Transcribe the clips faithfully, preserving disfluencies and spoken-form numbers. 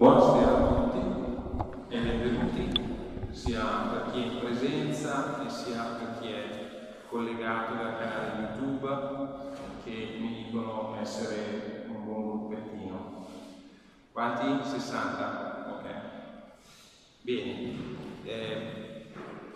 Buonasera a tutti e benvenuti sia per chi è in presenza e sia per chi è collegato dal canale YouTube, che mi dicono essere un buon gruppettino. Quanti? sessanta? Ok. Bene. Eh,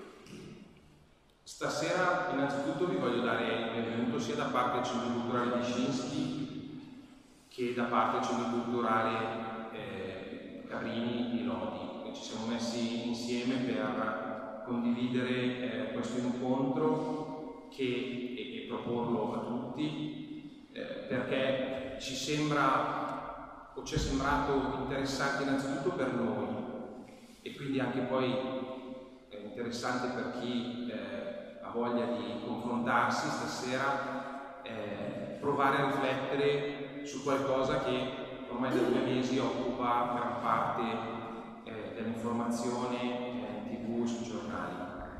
stasera innanzitutto vi voglio dare il benvenuto sia da parte del Centro Culturale di Scinsky che da parte del Centro Culturale Carini di Lodi, che ci siamo messi insieme per condividere eh, questo incontro che, e, e proporlo a tutti eh, perché ci sembra o ci è sembrato interessante innanzitutto per noi e quindi anche poi eh, interessante per chi eh, ha voglia di confrontarsi stasera, eh, provare a riflettere su qualcosa che ormai da due mesi occupa gran parte eh, dell'informazione eh, in tv e sui giornali.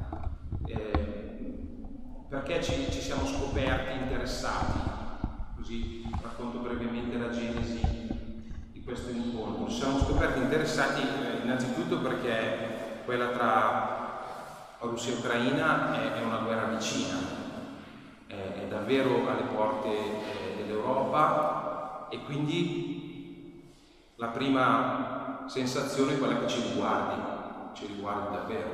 Eh, perché ci, ci siamo scoperti interessati? Così racconto brevemente la genesi di questo incontro. Ci siamo scoperti interessati eh, innanzitutto perché quella tra Russia e Ucraina è, è una guerra vicina, è, è davvero alle porte eh, dell'Europa e quindi la prima sensazione è quella che ci riguardi, ci riguardi davvero.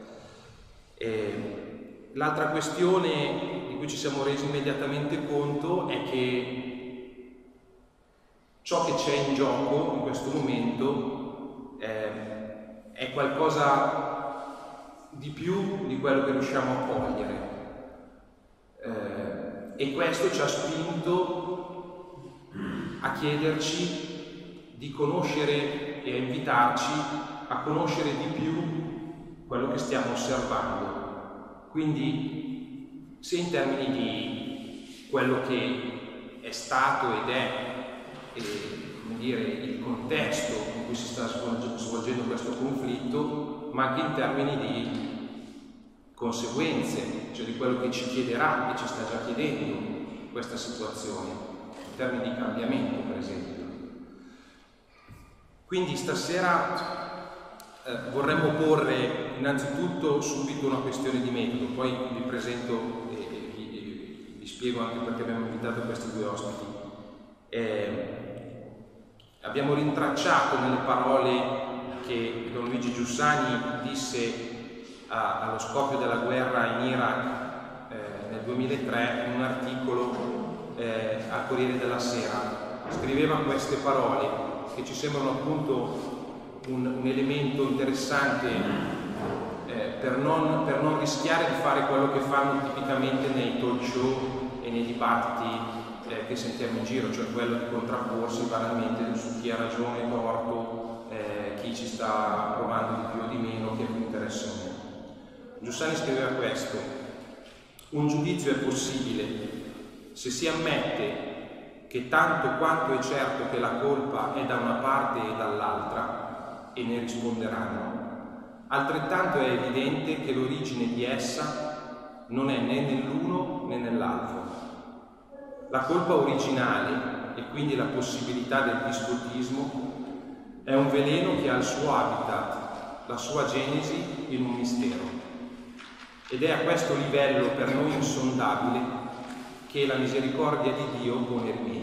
L'altra questione di cui ci siamo resi immediatamente conto è che ciò che c'è in gioco in questo momento eh, è qualcosa di più di quello che riusciamo a cogliere. Eh, e questo ci ha spinto a chiederci di conoscere e a invitarci a conoscere di più quello che stiamo osservando. Quindi, sia in termini di quello che è stato ed è, e, come dire, il contesto in cui si sta svolgendo questo conflitto, ma anche in termini di conseguenze, cioè di quello che ci chiederà, che ci sta già chiedendo questa situazione, in termini di cambiamento, per esempio. Quindi stasera eh, vorremmo porre innanzitutto subito una questione di metodo, poi vi presento e, e, vi, vi spiego anche perché abbiamo invitato questi due ospiti. Eh, abbiamo rintracciato nelle parole che Don Luigi Giussani disse a, allo scoppio della guerra in Iraq eh, nel duemilatré in un articolo eh, al Corriere della Sera. Scriveva queste parole che ci sembrano appunto un, un elemento interessante eh, per, non, per non rischiare di fare quello che fanno tipicamente nei talk show e nei dibattiti eh, che sentiamo in giro, cioè quello di contrapporsi banalmente su chi ha ragione, torto, eh, chi ci sta provando di più o di meno, chi ha più interesse o meno. Giussani scriveva questo: un giudizio è possibile se si ammette che tanto quanto è certo che la colpa è da una parte e dall'altra, e ne risponderanno, altrettanto è evidente che l'origine di essa non è né nell'uno né nell'altro. La colpa originale, e quindi la possibilità del disputismo, è un veleno che ha il suo habitat, la sua genesi in un mistero. Ed è a questo livello per noi insondabile che la misericordia di Dio pone rimedio.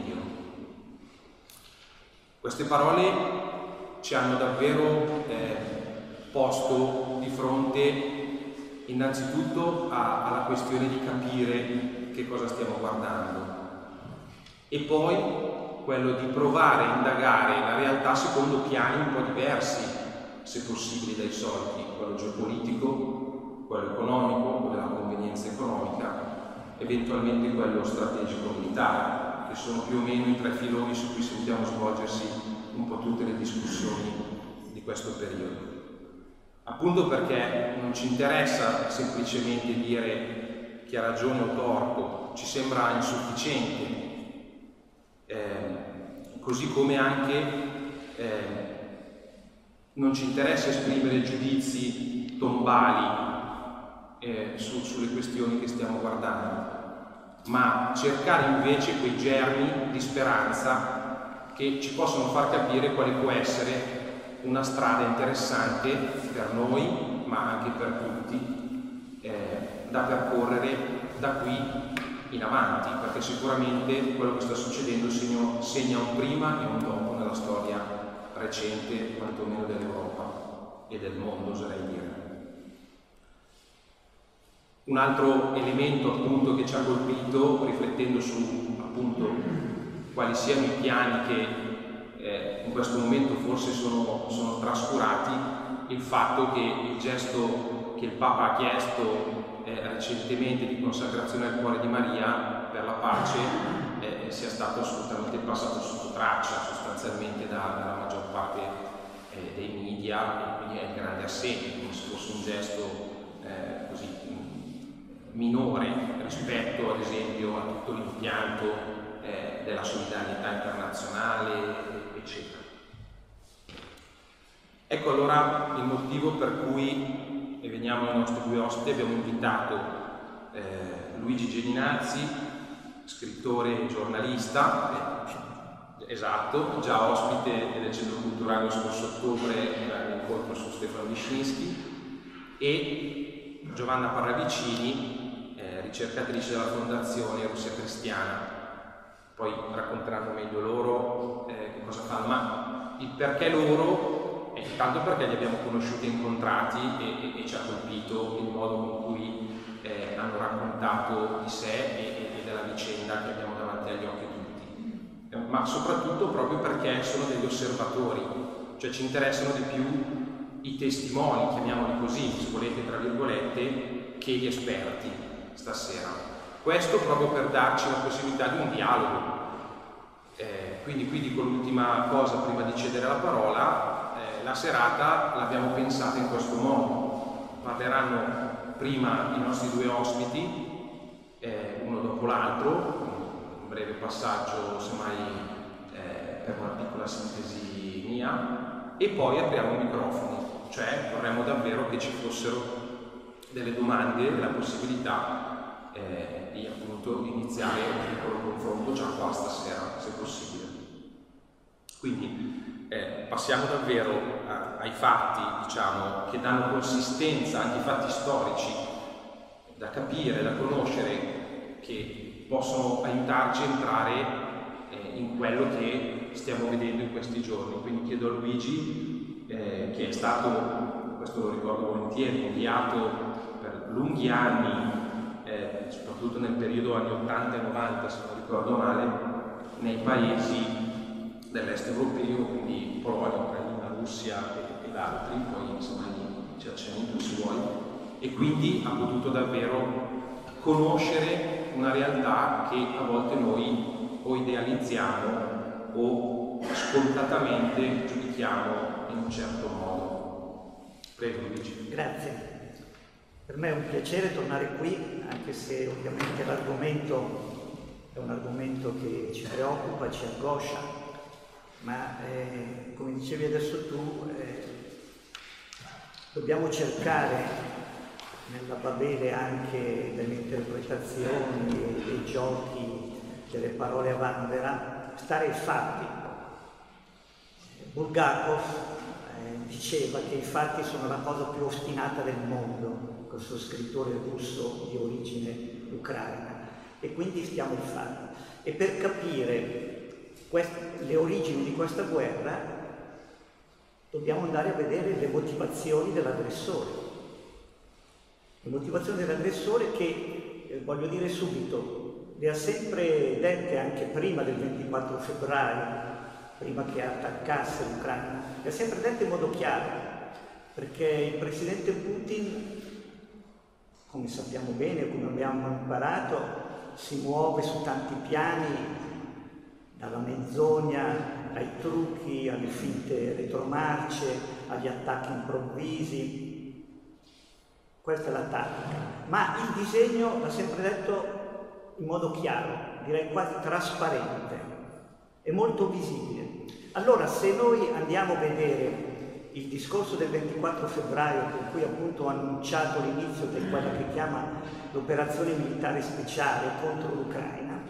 Queste parole ci hanno davvero eh, posto di fronte innanzitutto a, alla questione di capire che cosa stiamo guardando e poi quello di provare a indagare la realtà secondo piani un po' diversi, se possibile, dai soliti, quello geopolitico, quello economico, quello della convenienza economica, eventualmente quello strategico-militare, che sono più o meno i tre filoni su cui sentiamo svolgersi un po' tutte le discussioni di questo periodo. Appunto perché non ci interessa semplicemente dire chi ha ragione o torto, ci sembra insufficiente, eh, così come anche eh, non ci interessa esprimere giudizi tombali Eh, su, sulle questioni che stiamo guardando, ma cercare invece quei germi di speranza che ci possono far capire quale può essere una strada interessante per noi, ma anche per tutti, eh, da percorrere da qui in avanti, perché sicuramente quello che sta succedendo segno, segna un prima e un dopo nella storia recente, quantomeno dell'Europa e del mondo, oserei dire. Un altro elemento appunto che ci ha colpito, riflettendo su appunto quali siano i piani che eh, in questo momento forse sono, sono trascurati, il fatto che il gesto che il Papa ha chiesto eh, recentemente di consacrazione al cuore di Maria per la pace eh, sia stato assolutamente passato sotto traccia sostanzialmente da, dalla maggior parte eh, dei media, e quindi è il grande assente, come se fosse un gesto eh, così minore rispetto ad esempio a tutto l'impianto eh, della solidarietà internazionale, eccetera. Ecco allora il motivo per cui, e veniamo ai nostri due ospiti, abbiamo invitato eh, Luigi Geninazzi, scrittore e giornalista, eh, esatto, già ospite del Centro Culturale lo scorso ottobre nell'incontro su Stefano Wisniewski, e Giovanna Parravicini, eh, ricercatrice della Fondazione Russia Cristiana. Poi racconteranno meglio loro eh, che cosa fanno, ma il perché loro è tanto perché li abbiamo conosciuti e incontrati e, e, e ci ha colpito il modo con cui eh, hanno raccontato di sé e, e della vicenda che abbiamo davanti agli occhi tutti, eh, ma soprattutto proprio perché sono degli osservatori, cioè ci interessano di più i testimoni, chiamiamoli così, se volete tra virgolette, che gli esperti stasera. Questo proprio per darci la possibilità di un dialogo. Eh, quindi qui dico l'ultima cosa prima di cedere la parola. Eh, la serata l'abbiamo pensata in questo modo. Parleranno prima i nostri due ospiti, eh, uno dopo l'altro, un breve passaggio semmai eh, per una piccola sintesi mia, e poi apriamo i microfoni, cioè vorremmo davvero che ci fossero delle domande e la possibilità Eh, di appunto iniziare un piccolo confronto già qua stasera, se possibile. Quindi eh, passiamo davvero a, ai fatti, diciamo, che danno consistenza, anche i fatti storici da capire, da conoscere, che possono aiutarci a entrare eh, in quello che stiamo vedendo in questi giorni. Quindi chiedo a Luigi, eh, che è stato, questo lo ricordo volentieri, inviato per lunghi anni, Eh, soprattutto nel periodo anni ottanta e novanta, se non ricordo male, nei paesi dell'est europeo, quindi Polonia, Ucraina, Russia e, ed altri, poi insomma ci accenni tu se vuoi, e quindi ha potuto davvero conoscere una realtà che a volte noi o idealizziamo o spontanamente giudichiamo in un certo modo. Prego Luigi. Grazie. Per me è un piacere tornare qui, anche se ovviamente l'argomento è un argomento che ci preoccupa, ci angoscia, ma eh, come dicevi adesso tu, eh, dobbiamo cercare, nella babele anche delle interpretazioni e dei giochi, delle parole a vanvera, stare ai fatti. Bulgakov eh, diceva che i fatti sono la cosa più ostinata del mondo, questo scrittore russo di origine ucraina, e quindi stiamo ai fatti. E per capire le origini di questa guerra dobbiamo andare a vedere le motivazioni dell'aggressore. Le motivazioni dell'aggressore che, eh, voglio dire subito, le ha sempre dette anche prima del ventiquattro febbraio, prima che attaccasse l'Ucraina, le ha sempre dette in modo chiaro, perché il presidente Putin, come sappiamo bene, come abbiamo imparato, si muove su tanti piani, dalla menzogna ai trucchi, alle finte retromarce, agli attacchi improvvisi. Questa è la tattica. Ma il disegno, l'ha sempre detto in modo chiaro, direi quasi trasparente, è molto visibile. Allora, se noi andiamo a vedere il discorso del ventiquattro febbraio, con cui appunto ha annunciato l'inizio di quella che chiama l'operazione militare speciale contro l'Ucraina,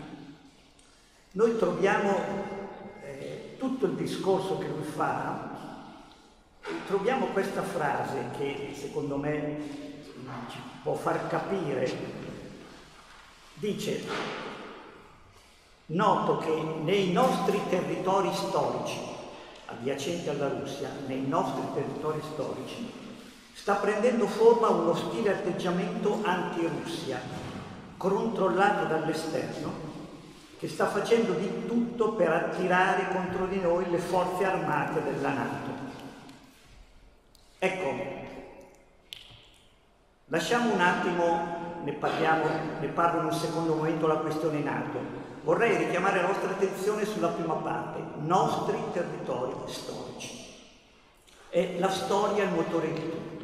noi troviamo eh, tutto il discorso che lui fa troviamo questa frase che secondo me ci può far capire. Dice: noto che nei nostri territori storici, adiacenti alla Russia, nei nostri territori storici, sta prendendo forma uno stile atteggiamento anti-Russia, controllato dall'esterno, che sta facendo di tutto per attirare contro di noi le forze armate della NATO. Ecco, lasciamo un attimo, ne parliamo, ne parlo in un secondo momento, la questione NATO. Vorrei richiamare la vostra attenzione sulla prima parte, nostri territori storici. È la storia il motore di tutto.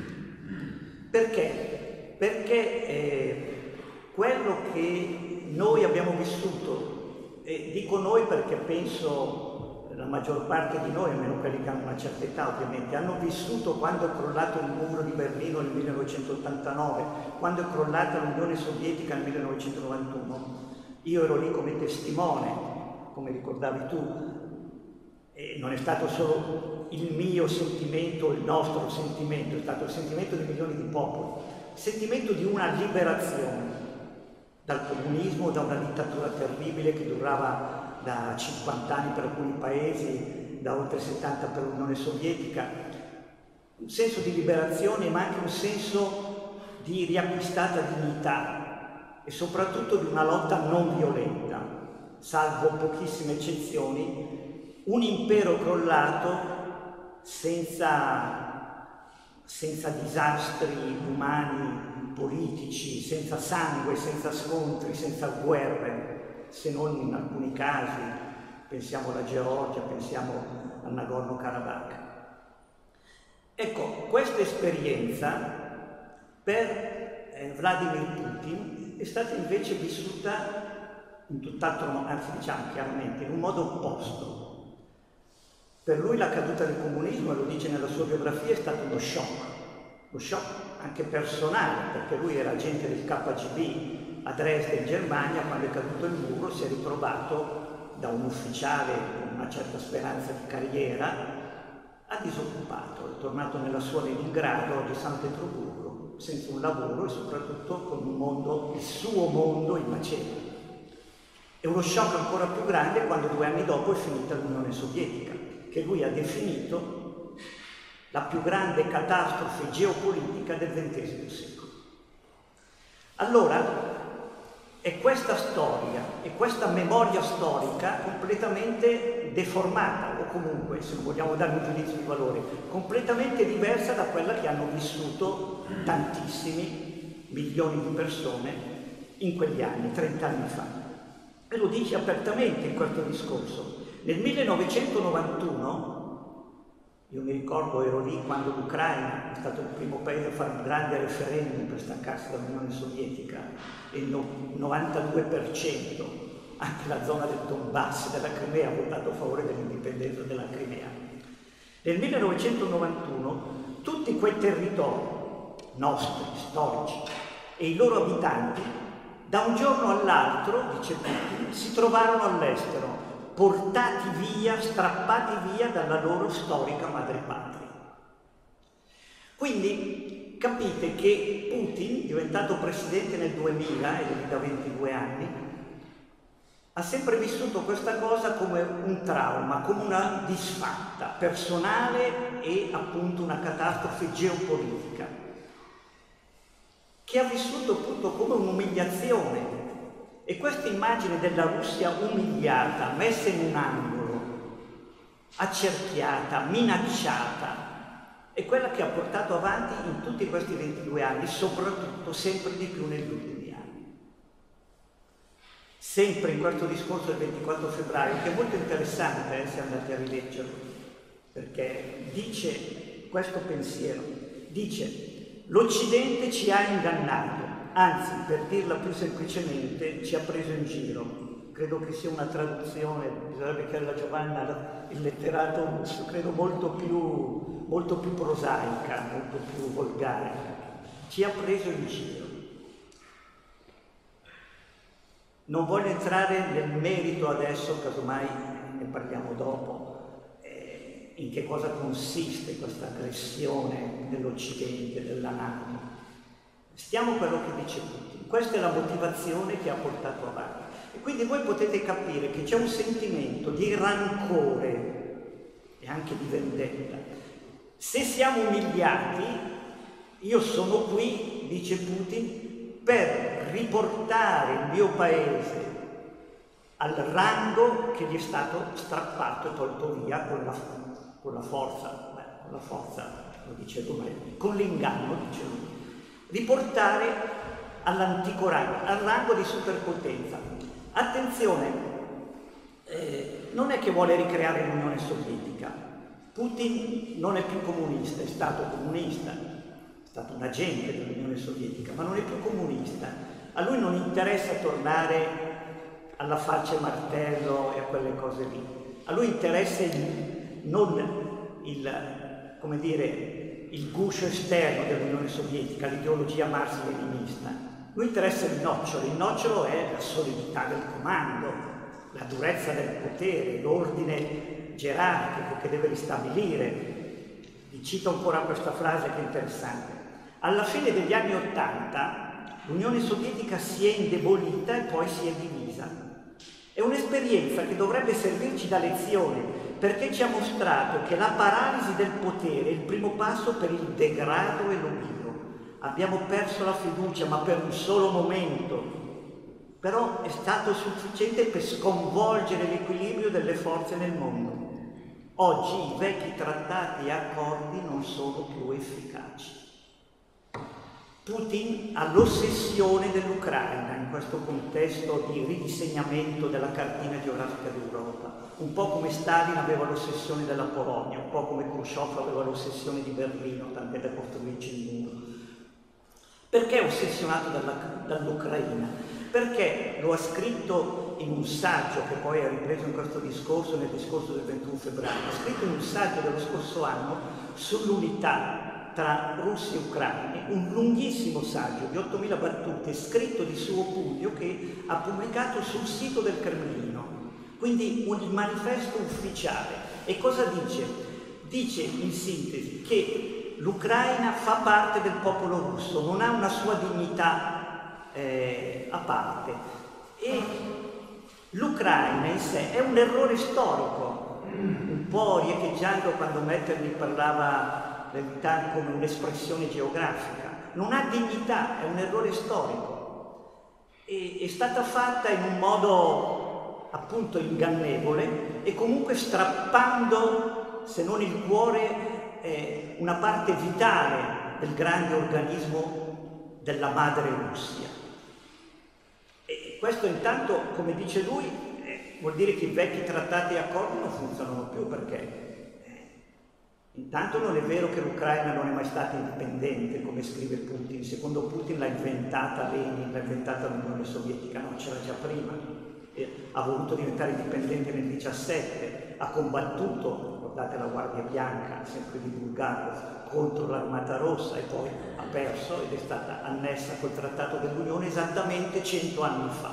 Perché? Perché eh, quello che noi abbiamo vissuto, e dico noi perché penso la maggior parte di noi, almeno quelli che hanno una certa età ovviamente, hanno vissuto quando è crollato il muro di Berlino nel millenovecentottantanove, quando è crollata l'Unione Sovietica nel millenovecentonovantuno. Io ero lì come testimone, come ricordavi tu, e non è stato solo il mio sentimento, il nostro sentimento, è stato il sentimento di milioni di popoli, il sentimento di una liberazione dal comunismo, da una dittatura terribile che durava da cinquanta anni per alcuni paesi, da oltre settanta per l'Unione Sovietica, un senso di liberazione ma anche un senso di riacquistata dignità e soprattutto di una lotta non violenta, salvo pochissime eccezioni, un impero crollato senza, senza disastri umani, politici, senza sangue, senza scontri, senza guerre, se non in alcuni casi, pensiamo alla Georgia, pensiamo al Nagorno-Karabakh. Ecco, questa esperienza per eh, Vladimir Putin è stata invece vissuta in tutt'altro modo, anzi diciamo chiaramente, in un modo opposto. Per lui la caduta del comunismo, lo dice nella sua biografia, è stato uno shock, lo shock anche personale, perché lui era agente del K G B a Dresda in Germania. Quando è caduto il muro si è ritrovato da un ufficiale con una certa speranza di carriera a disoccupato, è tornato nella sua Leningrado di San Pietroburgo senza un lavoro e soprattutto con un mondo, il suo mondo in macerie. E uno shock ancora più grande quando due anni dopo è finita l'Unione Sovietica, che lui ha definito la più grande catastrofe geopolitica del ventesimo secolo. Allora, è questa storia, è questa memoria storica completamente deformata, o comunque, se non vogliamo dare un giudizio di valore, completamente diversa da quella che hanno vissuto tantissimi milioni di persone in quegli anni, trent'anni fa. E lo dice apertamente in questo discorso. Nel millenovecentonovantuno, io mi ricordo, ero lì quando l'Ucraina è stato il primo paese a fare un grande referendum per staccarsi dall'Unione Sovietica e il novantadue per cento, anche la zona del Donbass, della Crimea, ha votato a favore dell'indipendenza della Crimea. Nel millenovecentonovantuno tutti quei territori nostri, storici, e i loro abitanti, da un giorno all'altro, dice Putin, si trovarono all'estero, portati via, strappati via dalla loro storica madrepatria. Quindi capite che Putin, diventato presidente nel duemila, ed è lì da ventidue anni, ha sempre vissuto questa cosa come un trauma, come una disfatta personale e appunto una catastrofe geopolitica, che ha vissuto appunto come un'umiliazione. E questa immagine della Russia umiliata, messa in un angolo, accerchiata, minacciata, è quella che ha portato avanti in tutti questi ventidue anni, soprattutto sempre di più negli ultimi anni. Sempre in questo discorso del ventiquattro febbraio, che è molto interessante eh, se andate a rileggerlo, perché dice questo pensiero, dice: l'Occidente ci ha ingannato, anzi, per dirla più semplicemente, ci ha preso in giro. Credo che sia una traduzione, bisognerebbe chiedere a Giovanna il letterato russo, credo molto più, molto più prosaica, molto più volgare. Ci ha preso in giro. Non voglio entrare nel merito adesso, casomai ne parliamo dopo, eh, in che cosa consiste questa aggressione dell'Occidente, della NATO. Stiamo a quello che dice Putin. Questa è la motivazione che ha portato avanti. E quindi voi potete capire che c'è un sentimento di rancore e anche di vendetta. Se siamo umiliati, io sono qui, dice Putin, per riportare il mio paese al rango che gli è stato strappato e tolto via con la, con la forza, beh, con la forza, lo dice lui, con l'inganno, dice lui. Riportare all'antico rango, al rango di superpotenza. Attenzione, eh, non è che vuole ricreare l'Unione Sovietica. Putin non è più comunista, è stato comunista, è stato un agente dell'Unione Sovietica, ma non è più comunista. A lui non interessa tornare alla falce martello e a quelle cose lì. A lui interessa il, non il, come dire, il guscio esterno dell'Unione Sovietica, l'ideologia marx-leninista. Lui interessa il nocciolo. Il nocciolo è la solidità del comando, la durezza del potere, l'ordine gerarchico che deve ristabilire. Vi cito ancora questa frase che è interessante. Alla fine degli anni Ottanta l'Unione Sovietica si è indebolita e poi si è divisa. È un'esperienza che dovrebbe servirci da lezione, perché ci ha mostrato che la paralisi del potere è il primo passo per il degrado e l'oblio. Abbiamo perso la fiducia, ma per un solo momento. Però è stato sufficiente per sconvolgere l'equilibrio delle forze nel mondo. Oggi i vecchi trattati e accordi non sono più efficaci. Putin ha l'ossessione dell'Ucraina in questo contesto di ridisegnamento della cartina geografica d'Europa, un po' come Stalin aveva l'ossessione della Polonia, un po' come Khrushchev aveva l'ossessione di Berlino, tant'è da costruirci il muro. Perché è ossessionato dall'Ucraina? Perché lo ha scritto in un saggio, che poi è ripreso in questo discorso, nel discorso del ventuno febbraio, ha scritto in un saggio dello scorso anno sull'unità tra russi e ucraini, un lunghissimo saggio di ottomila battute scritto di suo pugno che ha pubblicato sul sito del Cremlino, quindi un manifesto ufficiale. E cosa dice? Dice in sintesi che l'Ucraina fa parte del popolo russo, non ha una sua dignità eh, a parte, e l'Ucraina in sé è un errore storico, un po' riecheggiando quando Metternich parlava dell'unità come un'espressione geografica. Non ha dignità, è un errore storico. E, è stata fatta in un modo appunto ingannevole e comunque strappando, se non il cuore, eh, una parte vitale del grande organismo della madre Russia. E questo intanto, come dice lui, eh, vuol dire che i vecchi trattati e accordi non funzionano più, perché intanto non è vero che l'Ucraina non è mai stata indipendente, come scrive Putin. Secondo Putin l'ha inventata Lenin, l'ha inventata l'Unione Sovietica, no, c'era già prima. E ha voluto diventare indipendente nel diciassette, ha combattuto, ricordate la Guardia Bianca, sempre di Bulgakov, contro l'Armata Rossa e poi ha perso ed è stata annessa col Trattato dell'Unione esattamente cento anni fa.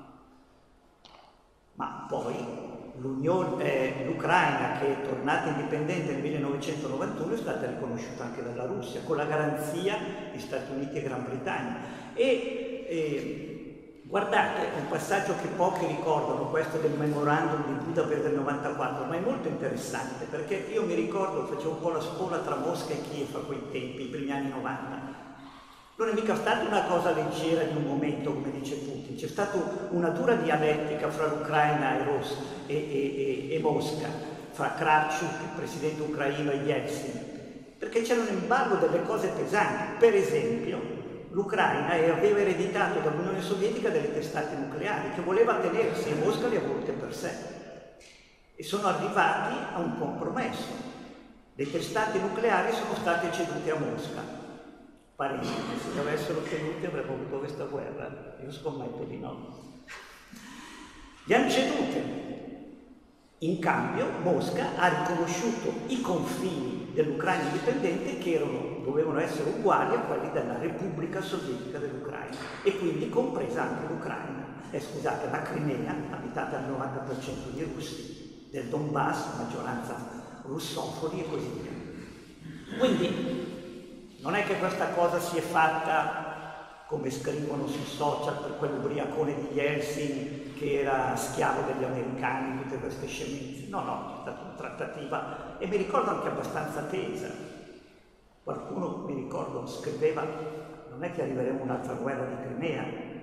Ma poi Eh, l'Ucraina, che è tornata indipendente nel millenovecentonovantuno, è stata riconosciuta anche dalla Russia con la garanzia di Stati Uniti e Gran Bretagna. E eh, guardate, un passaggio che pochi ricordano, questo del memorandum di Budapest del novantaquattro, ma è molto interessante, perché io mi ricordo, facevo un po' la spola tra Mosca e Kiev a quei tempi, i primi anni novanta. Non è mica stata una cosa leggera di un momento, come dice Putin, c'è stata una dura dialettica fra l'Ucraina e, Ros- e, e, e, e Mosca, fra Kravchuk, il presidente ucraino, e Yeltsin, perché c'era un embargo delle cose pesanti. Per esempio, l'Ucraina aveva ereditato dall'Unione Sovietica delle testate nucleari che voleva tenersi, e Mosca le ha volute per sé. E sono arrivati a un compromesso. Le testate nucleari sono state cedute a Mosca. Parentesi, se le avessero tenute avremmo avuto questa guerra. Io scommetto di no. Gli hanno cedute. In cambio Mosca ha riconosciuto i confini dell'Ucraina indipendente, che erano, dovevano essere uguali a quelli della Repubblica Sovietica dell'Ucraina, e quindi compresa anche l'Ucraina, eh, scusate, la Crimea, abitata al novanta per cento di russi, del Donbass, maggioranza russofoni e così via. Quindi non è che questa cosa si è fatta, come scrivono sui social, per quell'ubriacone di Yeltsin che era schiavo degli americani, tutte queste scemenze. No, no, c'è stata una trattativa e mi ricordo anche abbastanza tesa. Qualcuno, mi ricordo, scriveva: non è che arriveremo a un'altra guerra di Crimea.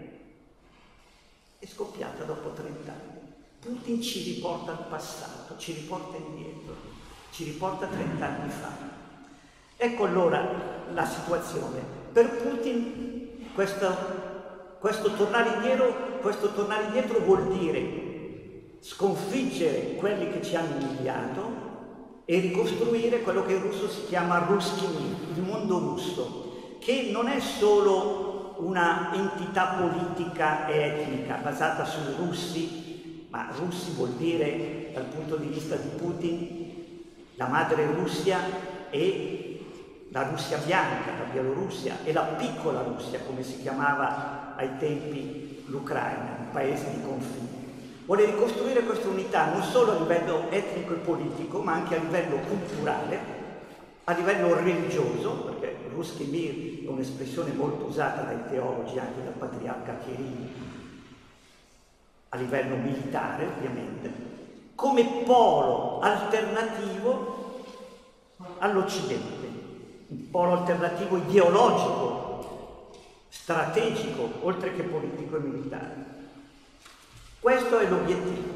È scoppiata dopo trent'anni. Putin ci riporta al passato, ci riporta indietro, ci riporta trent'anni fa. Ecco allora la situazione. Per Putin questo, questo, tornare indietro, questo tornare indietro vuol dire sconfiggere quelli che ci hanno umiliato e ricostruire quello che in russo si chiama Ruskij Mir, il mondo russo, che non è solo una entità politica e etnica basata sui russi, ma russi vuol dire, dal punto di vista di Putin, la madre Russia e la Russia bianca, la Bielorussia, e la piccola Russia, come si chiamava ai tempi l'Ucraina, un paese di confine. Vuole ricostruire questa unità non solo a livello etnico e politico, ma anche a livello culturale, a livello religioso, perché Ruskij Mir è un'espressione molto usata dai teologi, anche dal patriarca Kirill, a livello militare ovviamente, come polo alternativo all'Occidente, un polo alternativo ideologico, strategico, oltre che politico e militare. Questo è l'obiettivo.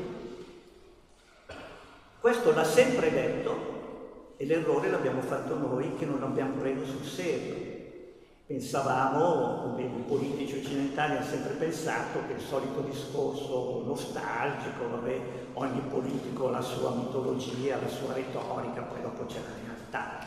Questo l'ha sempre detto e l'errore l'abbiamo fatto noi che non l'abbiamo preso sul serio. Pensavamo, come i politici occidentali hanno sempre pensato, che il solito discorso nostalgico, vabbè, ogni politico ha la sua mitologia, la sua retorica, poi dopo c'è la realtà.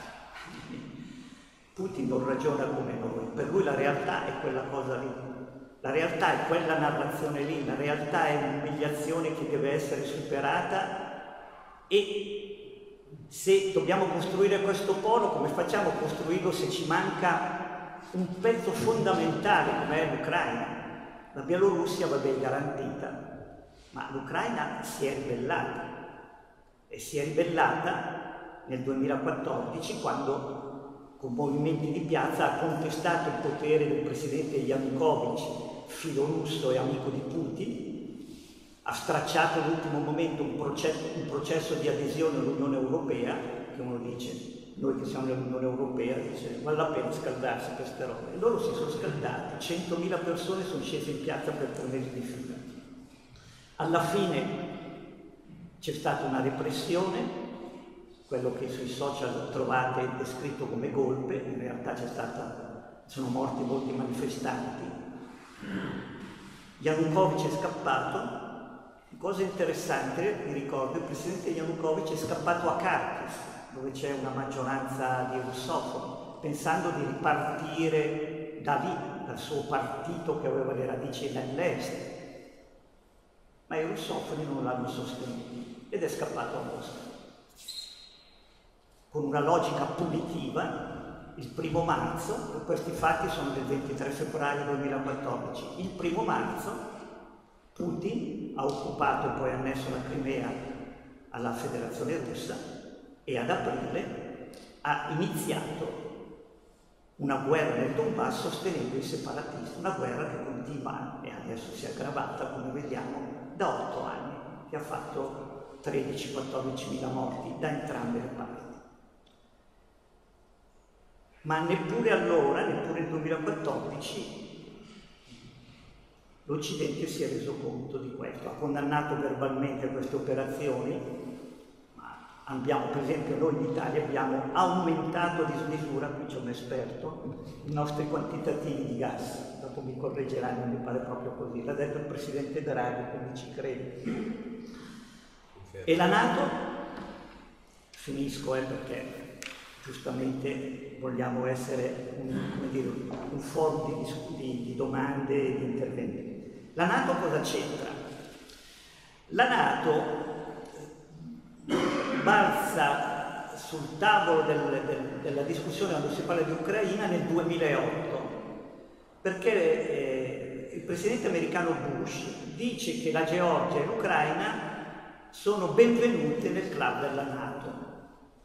Putin non ragiona come noi, per lui la realtà è quella cosa lì, la realtà è quella narrazione lì, la realtà è un'umiliazione che deve essere superata e se dobbiamo costruire questo polo, come facciamo a costruirlo se ci manca un pezzo fondamentale come è l'Ucraina? La Bielorussia va ben garantita, ma l'Ucraina si è ribellata e si è ribellata nel duemilaquattordici quando con movimenti di piazza ha contestato il potere del presidente Yanukovych, filorusso e amico di Putin, ha stracciato all'ultimo momento un processo, un processo di adesione all'Unione Europea, che uno dice, noi che siamo nell'Unione Europea, dice, vale la pena scaldarsi queste robe. E loro si sono scaldati, centomila persone sono scese in piazza per tre mesi di fila. Alla fine c'è stata una repressione, quello che sui social trovate descritto come golpe, in realtà c'è stata, sono morti molti manifestanti. Yanukovych è scappato. Cosa interessante, mi ricordo, il presidente Yanukovych è scappato a Kharkiv, dove c'è una maggioranza di russofoni, pensando di ripartire da lì, dal suo partito che aveva le radici nell'est. Ma i russofoni non l'hanno sostenuto ed è scappato a Mosca. Con una logica punitiva, il primo marzo, questi fatti sono del ventitré febbraio duemilaquattordici, il primo marzo Putin ha occupato e poi annesso la Crimea alla Federazione Russa e ad aprile ha iniziato una guerra nel Donbass sostenendo i separatisti, una guerra che continua e adesso si è aggravata, come vediamo, da otto anni, che ha fatto tredici quattordici mila morti da entrambe le parti. Ma neppure allora, neppure nel duemilaquattordici, l'Occidente si è reso conto di questo, ha condannato verbalmente queste operazioni, ma abbiamo, per esempio, noi in Italia abbiamo aumentato a dismisura, qui c'è un esperto, i nostri quantitativi di gas, dopo mi correggeranno, mi pare proprio così, l'ha detto il presidente Draghi, quindi ci credo. E la NATO, finisco eh, perché giustamente vogliamo essere un, come dire, un forum di, di, di domande e di interventi. La NATO cosa c'entra? La NATO balza sul tavolo del, del, della discussione quando si parla di Ucraina nel duemilaotto, perché eh, il presidente americano Bush dice che la Georgia e l'Ucraina sono benvenute nel club della NATO.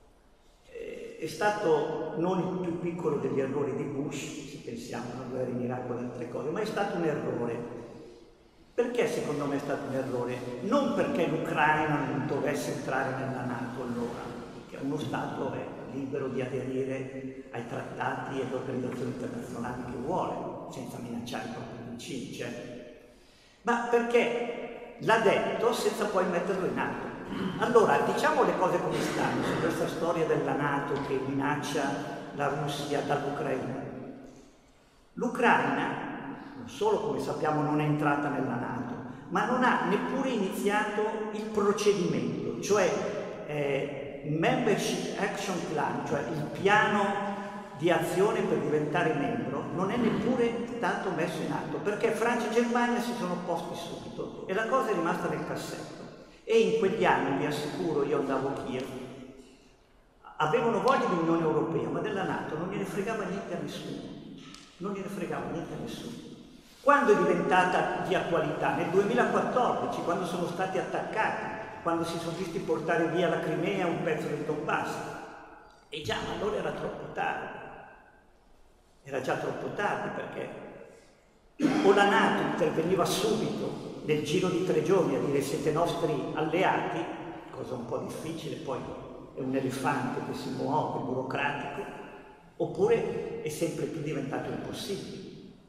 è stato non il più piccolo degli errori di Bush, se pensiamo a una guerra in Iraq o ad altre cose, ma è stato un errore. Perché secondo me è stato un errore? Non perché l'Ucraina non dovesse entrare nella NATO allora, perché uno Stato è libero di aderire ai trattati e alle organizzazioni internazionali che vuole, senza minacciare i propri vicini, certo. Ma perché l'ha detto senza poi metterlo in atto. Allora, diciamo le cose come stanno su questa storia della NATO che minaccia la Russia dall'Ucraina. L'Ucraina non solo, come sappiamo, non è entrata nella NATO, ma non ha neppure iniziato il procedimento, cioè eh, Membership Action Plan, cioè il piano di azione per diventare membro, non è neppure stato messo in atto, perché Francia e Germania si sono opposti subito e la cosa è rimasta nel cassetto. E in quegli anni, vi assicuro, io andavo a Kiev, avevano voglia di Unione Europea, ma della NATO non gliene fregava niente a nessuno, non gliene fregava niente a nessuno. Quando è diventata di attualità? Nel duemilaquattordici, quando sono stati attaccati, quando si sono visti portare via la Crimea e un pezzo del Donbass. E già, ma allora era troppo tardi. Era già troppo tardi perché o la NATO interveniva subito nel giro di tre giorni a dire siete nostri alleati, cosa un po' difficile, poi è un elefante che si muove, burocratico, oppure è sempre più diventato impossibile.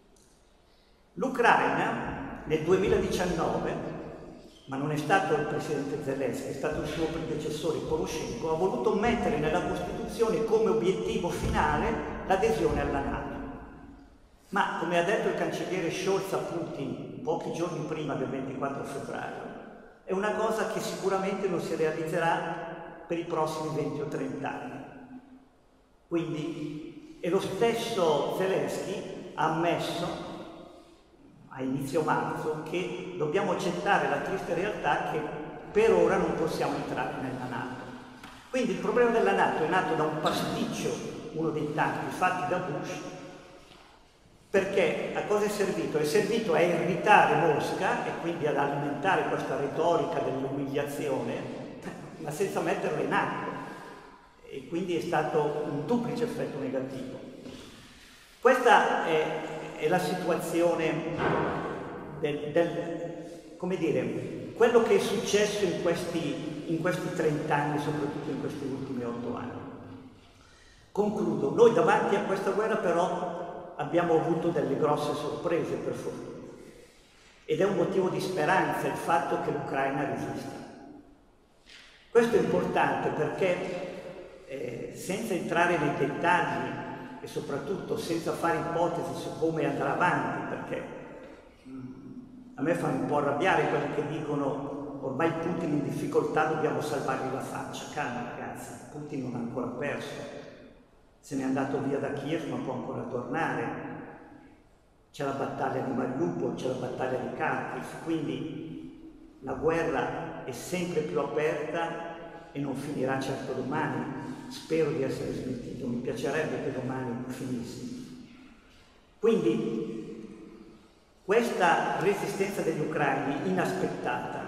L'Ucraina nel duemiladiciannove, ma non è stato il presidente Zelensky, è stato il suo predecessore Poroshenko, ha voluto mettere nella Costituzione come obiettivo finale l'adesione alla NATO. Ma, come ha detto il cancelliere Scholz a Putin pochi giorni prima del ventiquattro febbraio, è una cosa che sicuramente non si realizzerà per i prossimi venti o trenta anni. Quindi, e lo stesso Zelensky ha ammesso a inizio marzo che dobbiamo accettare la triste realtà che per ora non possiamo entrare nella NATO. Quindi il problema della NATO è nato da un pasticcio, uno dei tanti fatti da Bush, perché a cosa è servito? È servito a irritare Mosca e quindi ad alimentare questa retorica dell'umiliazione, ma senza metterla in atto. E quindi è stato un duplice effetto negativo. Questa è, è la situazione del, del, come dire, quello che è successo in questi, in questi trenta anni, soprattutto in questi ultimi otto anni. Concludo. Noi davanti a questa guerra però abbiamo avuto delle grosse sorprese, per fortuna. Ed è un motivo di speranza il fatto che l'Ucraina resista. Questo è importante perché, eh, senza entrare nei dettagli e soprattutto senza fare ipotesi su come andrà avanti, perché mh, a me fanno un po' arrabbiare quelli che dicono ormai Putin in difficoltà, dobbiamo salvargli la faccia. Calma ragazzi, Putin non ha ancora perso. Se n'è andato via da Kiev ma può ancora tornare, c'è la battaglia di Mariupol, c'è la battaglia di Kharkiv, quindi la guerra è sempre più aperta e non finirà certo domani. Spero di essere smentito, mi piacerebbe che domani finisse. Quindi questa resistenza degli ucraini inaspettata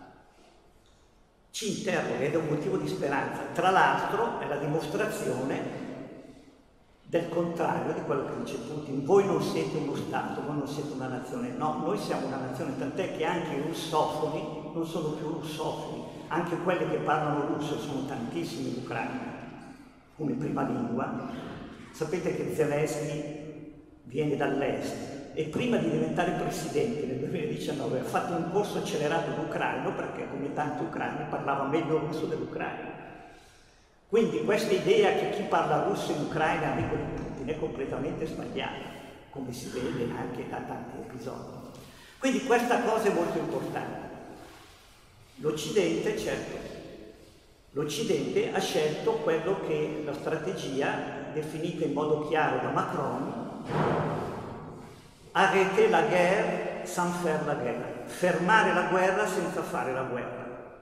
ci interroga ed è un motivo di speranza. Tra l'altro è la dimostrazione del contrario di quello che dice Putin. Voi non siete uno Stato, voi non siete una nazione. No, noi siamo una nazione, tant'è che anche i russofoni non sono più russofoni, anche quelli che parlano russo sono tantissimi in Ucraina come prima lingua. Sapete che Zelensky viene dall'est e prima di diventare presidente nel duemiladiciannove ha fatto un corso accelerato d'ucraino perché, come tanti ucraini, parlava meglio russo dell'ucraino. Quindi questa idea che chi parla russo in Ucraina è amico di Putin è completamente sbagliata, come si vede anche da tanti episodi. Quindi questa cosa è molto importante. L'Occidente, certo, l'Occidente ha scelto quello che la strategia definita in modo chiaro da Macron, arrêter la guerre sans faire la guerre, fermare la guerra senza fare la guerra.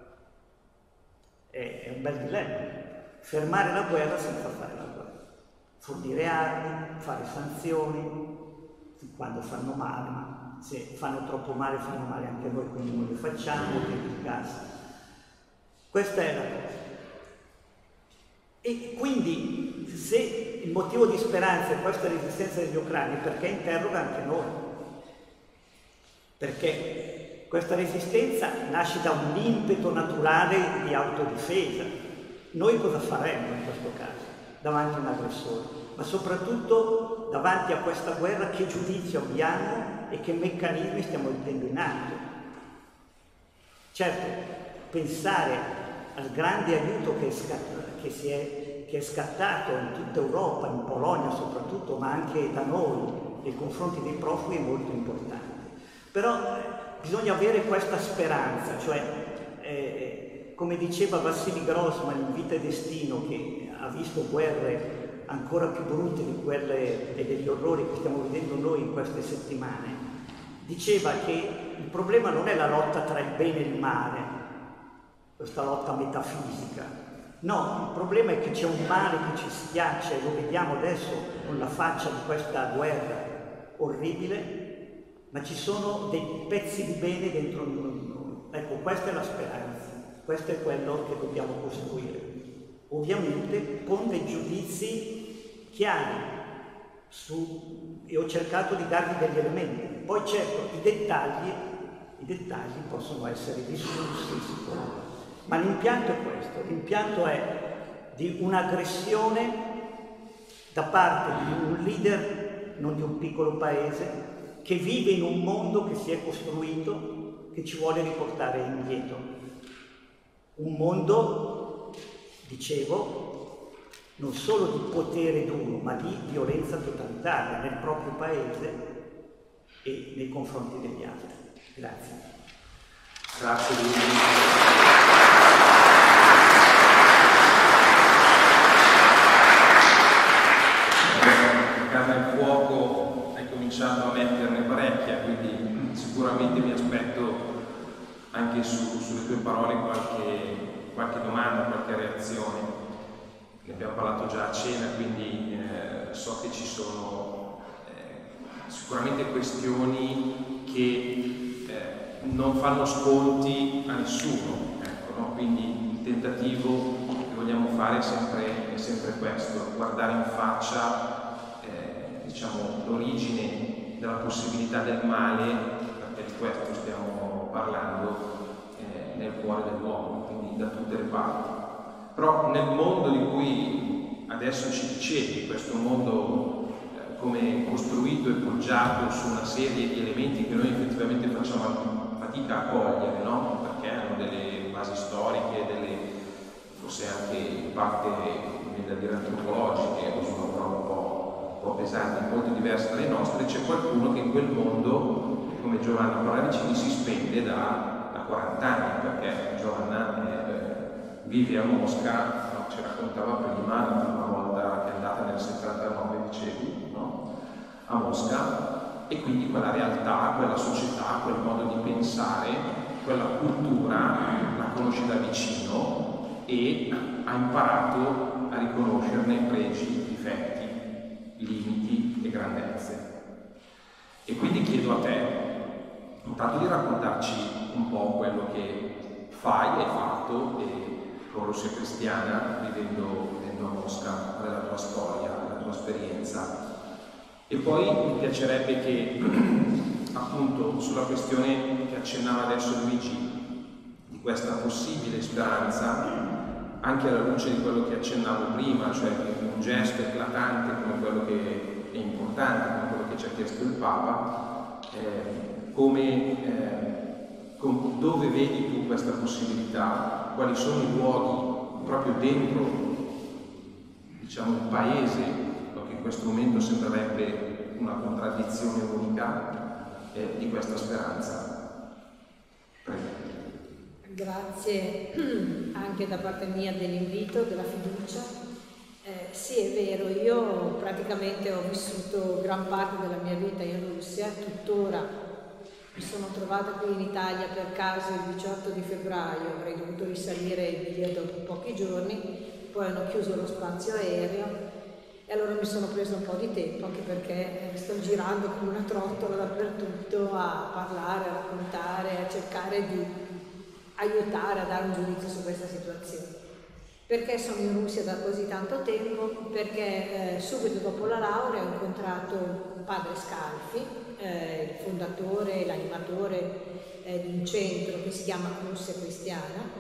È, è un bel dilemma. Fermare la guerra senza fare la guerra, fornire armi, fare sanzioni, quando fanno male, ma se fanno troppo male fanno male anche noi, quindi non le facciamo, che di casa. Questa è la cosa. E quindi se il motivo di speranza è questa resistenza degli ucraini, perché interroga anche noi? Perché questa resistenza nasce da un impeto naturale di autodifesa. Noi cosa faremmo in questo caso davanti a un aggressore? Ma soprattutto davanti a questa guerra, che giudizio abbiamo e che meccanismi stiamo mettendo in atto? Certo, pensare al grande aiuto che è, scattato, che, si è, che è scattato in tutta Europa, in Polonia soprattutto, ma anche da noi nei confronti dei profughi, è molto importante. Però eh, bisogna avere questa speranza, cioè eh, come diceva Vassili Grossman in Vita e Destino, che ha visto guerre ancora più brutte di quelle e degli orrori che stiamo vedendo noi in queste settimane, diceva che il problema non è la lotta tra il bene e il male, questa lotta metafisica. No, il problema è che c'è un male che ci schiaccia, e lo vediamo adesso con la faccia di questa guerra orribile, ma ci sono dei pezzi di bene dentro ognuno di noi. Ecco, questa è la speranza, questo è quello che dobbiamo costruire. Ovviamente con dei giudizi chiari su, e ho cercato di darvi degli elementi. Poi certo, i dettagli, i dettagli possono essere discussi, sicuramente. Ma l'impianto è questo, l'impianto è di un'aggressione da parte di un leader, non di un piccolo paese, che vive in un mondo che si è costruito, che ci vuole riportare indietro. Un mondo, dicevo, non solo di potere duro, ma di violenza totalitaria nel proprio paese e nei confronti degli altri. Grazie. Grazie Luigi. La carne al fuoco hai cominciato a metterne parecchia, quindi sicuramente mi aspetto anche su, sulle tue parole qualche, qualche domanda, qualche reazione. Ne abbiamo parlato già a cena, quindi eh, so che ci sono eh, sicuramente questioni che eh, non fanno sconti a nessuno, ecco, no? Quindi il tentativo che vogliamo fare è sempre, è sempre questo, guardare in faccia eh, diciamo, l'origine della possibilità del male, perché di questo stiamo parlando, eh, nel cuore dell'uomo, quindi da tutte le parti. Però nel mondo di cui adesso ci dicevi, questo mondo eh, come costruito e poggiato su una serie di elementi che noi effettivamente facciamo fatica a cogliere, no? Perché hanno delle basi storiche, delle, forse anche in parte, da dire, antropologiche, o sono un po', un po' pesanti, molto diverse dalle nostre. C'è qualcuno che in quel mondo, come Giovanna Paravicini, si spende da, da quaranta anni, perché Giovanna è, vive a Mosca, no? Ci raccontava prima, la prima volta che è andata nel settantanove, dicevi, no? A Mosca, e quindi quella realtà, quella società, quel modo di pensare, quella cultura la conosce da vicino e ha imparato a riconoscerne pregi, difetti, limiti e grandezze. E quindi chiedo a te, intanto di raccontarci un po' quello che fai, hai fatto, e con Russia Cristiana, vivendo, vivendo a Mosca, della tua storia, della tua esperienza. E poi mi piacerebbe che, appunto, sulla questione che accennava adesso Luigi, di questa possibile speranza, anche alla luce di quello che accennavo prima, cioè un gesto eclatante come quello che è importante, come quello che ci ha chiesto il Papa, eh, come... Eh, dove vedi tu questa possibilità, quali sono i luoghi proprio dentro, diciamo, il paese, che in questo momento sembrerebbe una contraddizione unica, eh, di questa speranza. Prego. Grazie anche da parte mia dell'invito, della fiducia. Eh, sì, è vero, io praticamente ho vissuto gran parte della mia vita in Russia, tuttora mi sono trovata qui in Italia per caso il diciotto di febbraio, avrei dovuto risalire il biglietto dopo pochi giorni, poi hanno chiuso lo spazio aereo e allora mi sono preso un po' di tempo, anche perché sto girando come una trottola dappertutto a parlare, a raccontare, a cercare di aiutare a dare un giudizio su questa situazione. Perché sono in Russia da così tanto tempo? Perché eh, subito dopo la laurea ho incontrato padre Scalfi, eh, il fondatore, l'animatore eh, di un centro che si chiama Russia Cristiana,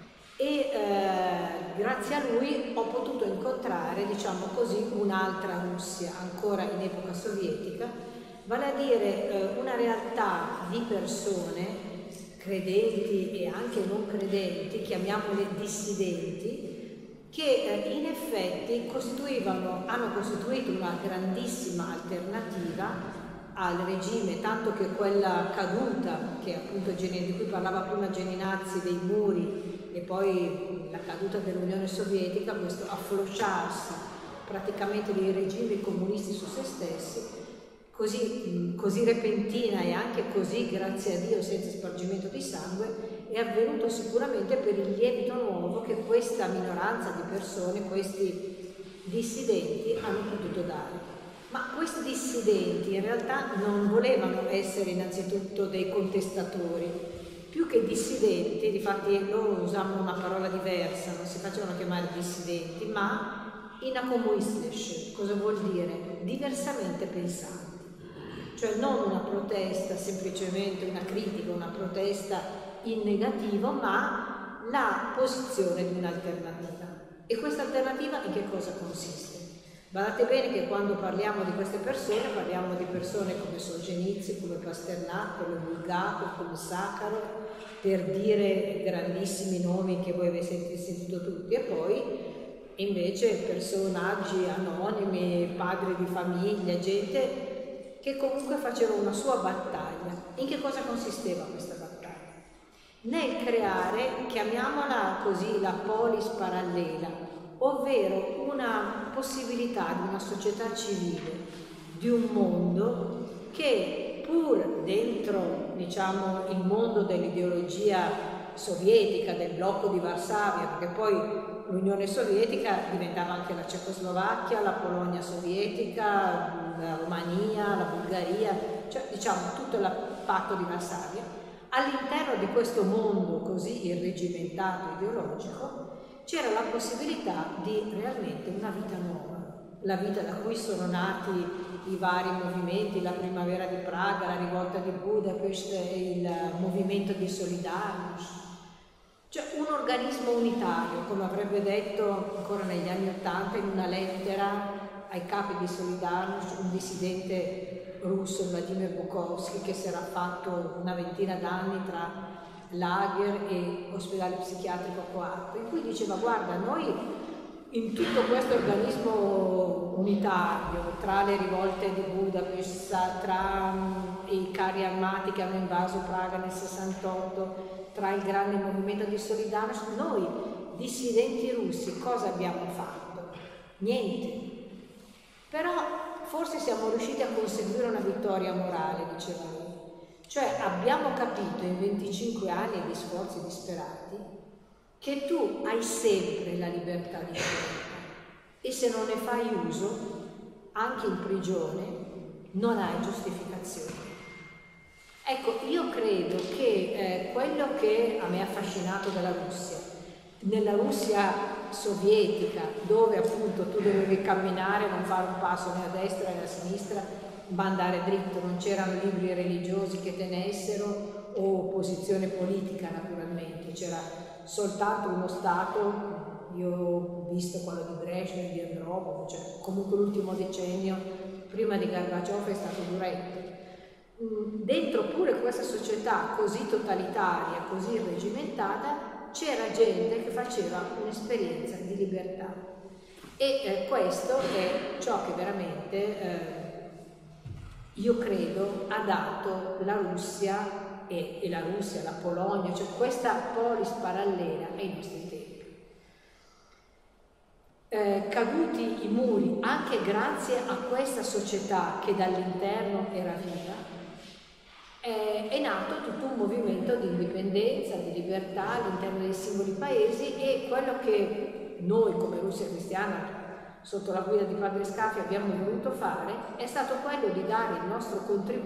e eh, grazie a lui ho potuto incontrare, diciamo così, un'altra Russia ancora in epoca sovietica, vale a dire eh, una realtà di persone credenti e anche non credenti, chiamiamole dissidenti, che eh, in effetti costituivano, hanno costituito una grandissima alternativa al regime, tanto che quella caduta, che appunto di cui parlava prima Geninazzi, dei muri, e poi la caduta dell'Unione Sovietica, questo afflosciarsi praticamente dei regimi comunisti su se stessi, così, così repentina e anche così, grazie a Dio, senza spargimento di sangue, è avvenuto sicuramente per il lievito nuovo che questa minoranza di persone, questi dissidenti, hanno potuto dare. Ma questi dissidenti in realtà non volevano essere innanzitutto dei contestatori. Più che dissidenti, difatti loro usavano una parola diversa, non si facevano chiamare dissidenti, ma inakomuislish, cosa vuol dire? Diversamente pensanti. Cioè non una protesta, semplicemente una critica, una protesta in negativo, ma la posizione di un'alternativa. E questa alternativa in che cosa consiste? Guardate bene che quando parliamo di queste persone, parliamo di persone come Solzhenitsyn, come Pasternak, come Bulgakov, come Sakharov, per dire grandissimi nomi che voi avete sentito tutti, e poi invece personaggi anonimi, padri di famiglia, gente che comunque facevano una sua battaglia. In che cosa consisteva questa battaglia? Nel creare, chiamiamola così, la polis parallela, ovvero una possibilità di una società civile, di un mondo che pur dentro, diciamo, il mondo dell'ideologia sovietica, del blocco di Varsavia, perché poi l'Unione Sovietica diventava anche la Cecoslovacchia, la Polonia sovietica, la Romania, la Bulgaria, cioè diciamo tutto il patto di Varsavia. All'interno di questo mondo così irregimentato ideologico c'era la possibilità di realmente una vita nuova, la vita da cui sono nati i vari movimenti, la primavera di Praga, la rivolta di Budapest, il movimento di Solidarnosc, cioè un organismo unitario, come avrebbe detto ancora negli anni Ottanta in una lettera ai capi di Solidarnosc un dissidente russo, Vladimir Bukovsky, che si era fatto una ventina d'anni tra lager e ospedale psichiatrico coatto, in cui diceva: guarda, noi in tutto questo organismo unitario, tra le rivolte di Budapest, tra um, i carri armati che hanno invaso Praga nel sessantotto, tra il grande movimento di Solidarnosc, noi dissidenti russi cosa abbiamo fatto? Niente. Però forse siamo riusciti a conseguire una vittoria morale, diceva lui. Cioè abbiamo capito in venticinque anni di sforzi disperati che tu hai sempre la libertà di scelta e se non ne fai uso, anche in prigione, non hai giustificazione. Ecco, io credo che eh, quello che a me ha affascinato della Russia, nella Russia sovietica, dove appunto tu dovevi camminare, non fare un passo né a destra né a sinistra, ma andare dritto, non c'erano libri religiosi che tenessero o opposizione politica naturalmente, c'era soltanto uno Stato. Io ho visto quello di Brezhnev, di Andropov, cioè comunque l'ultimo decennio prima di Gorbaciov è stato duretto. Dentro pure questa società così totalitaria, così irregimentata, c'era gente che faceva un'esperienza di libertà e eh, questo è ciò che veramente eh, io credo ha dato la Russia e, e la Russia, la Polonia, cioè questa polis parallela ai nostri tempi. Eh, caduti i muri anche grazie a questa società che dall'interno era viva, eh, è nato tutto un movimento di indipendenza, di libertà all'interno dei singoli paesi e quello che noi come Russia Cristiana sotto la guida di Padre Scalfi abbiamo voluto fare è stato quello di dare il nostro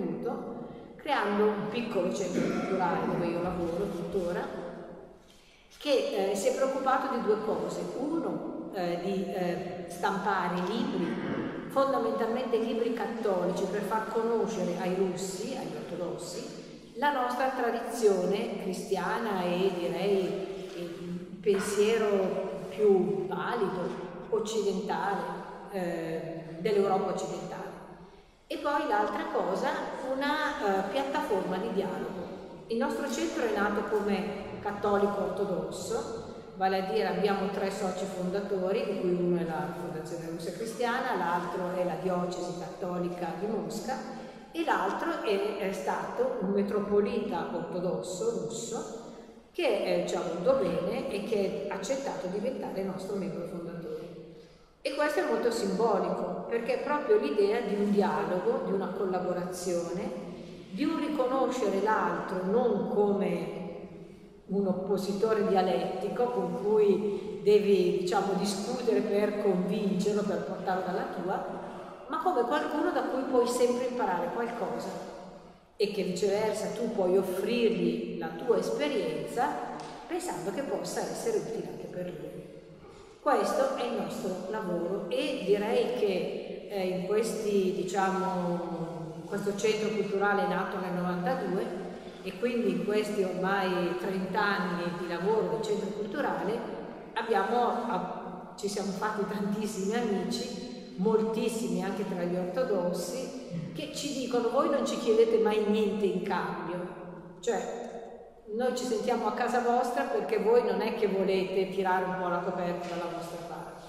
contributo creando un piccolo centro culturale dove io lavoro tuttora che eh, si è preoccupato di due cose. Uno, eh, di eh, stampare libri, fondamentalmente libri cattolici, per far conoscere ai russi, agli ortodossi, la nostra tradizione cristiana e direi il pensiero più valido, occidentale, eh, dell'Europa occidentale. E poi l'altra cosa, una uh, piattaforma di dialogo. Il nostro centro è nato come cattolico ortodosso, vale a dire abbiamo tre soci fondatori, di cui uno è la Fondazione Russia Cristiana, l'altro è la Diocesi Cattolica di Mosca e l'altro è, è stato un metropolita ortodosso russo che eh, ci ha voluto bene e che ha accettato di diventare il nostro membro fondatore. E questo è molto simbolico, perché è proprio l'idea di un dialogo, di una collaborazione, di un riconoscere l'altro non come un oppositore dialettico con cui devi, diciamo, discutere per convincerlo, per portarlo dalla tua, ma come qualcuno da cui puoi sempre imparare qualcosa e che viceversa tu puoi offrirgli la tua esperienza pensando che possa essere utile anche per lui. Questo è il nostro lavoro e direi che eh, in questi, diciamo, questo centro culturale è nato nel novantadue e quindi in questi ormai trenta anni di lavoro del centro culturale abbiamo, ci siamo fatti tantissimi amici, moltissimi anche tra gli ortodossi, che ci dicono: voi non ci chiedete mai niente in cambio, cioè noi ci sentiamo a casa vostra perché voi non è che volete tirare un po' la coperta dalla vostra parte.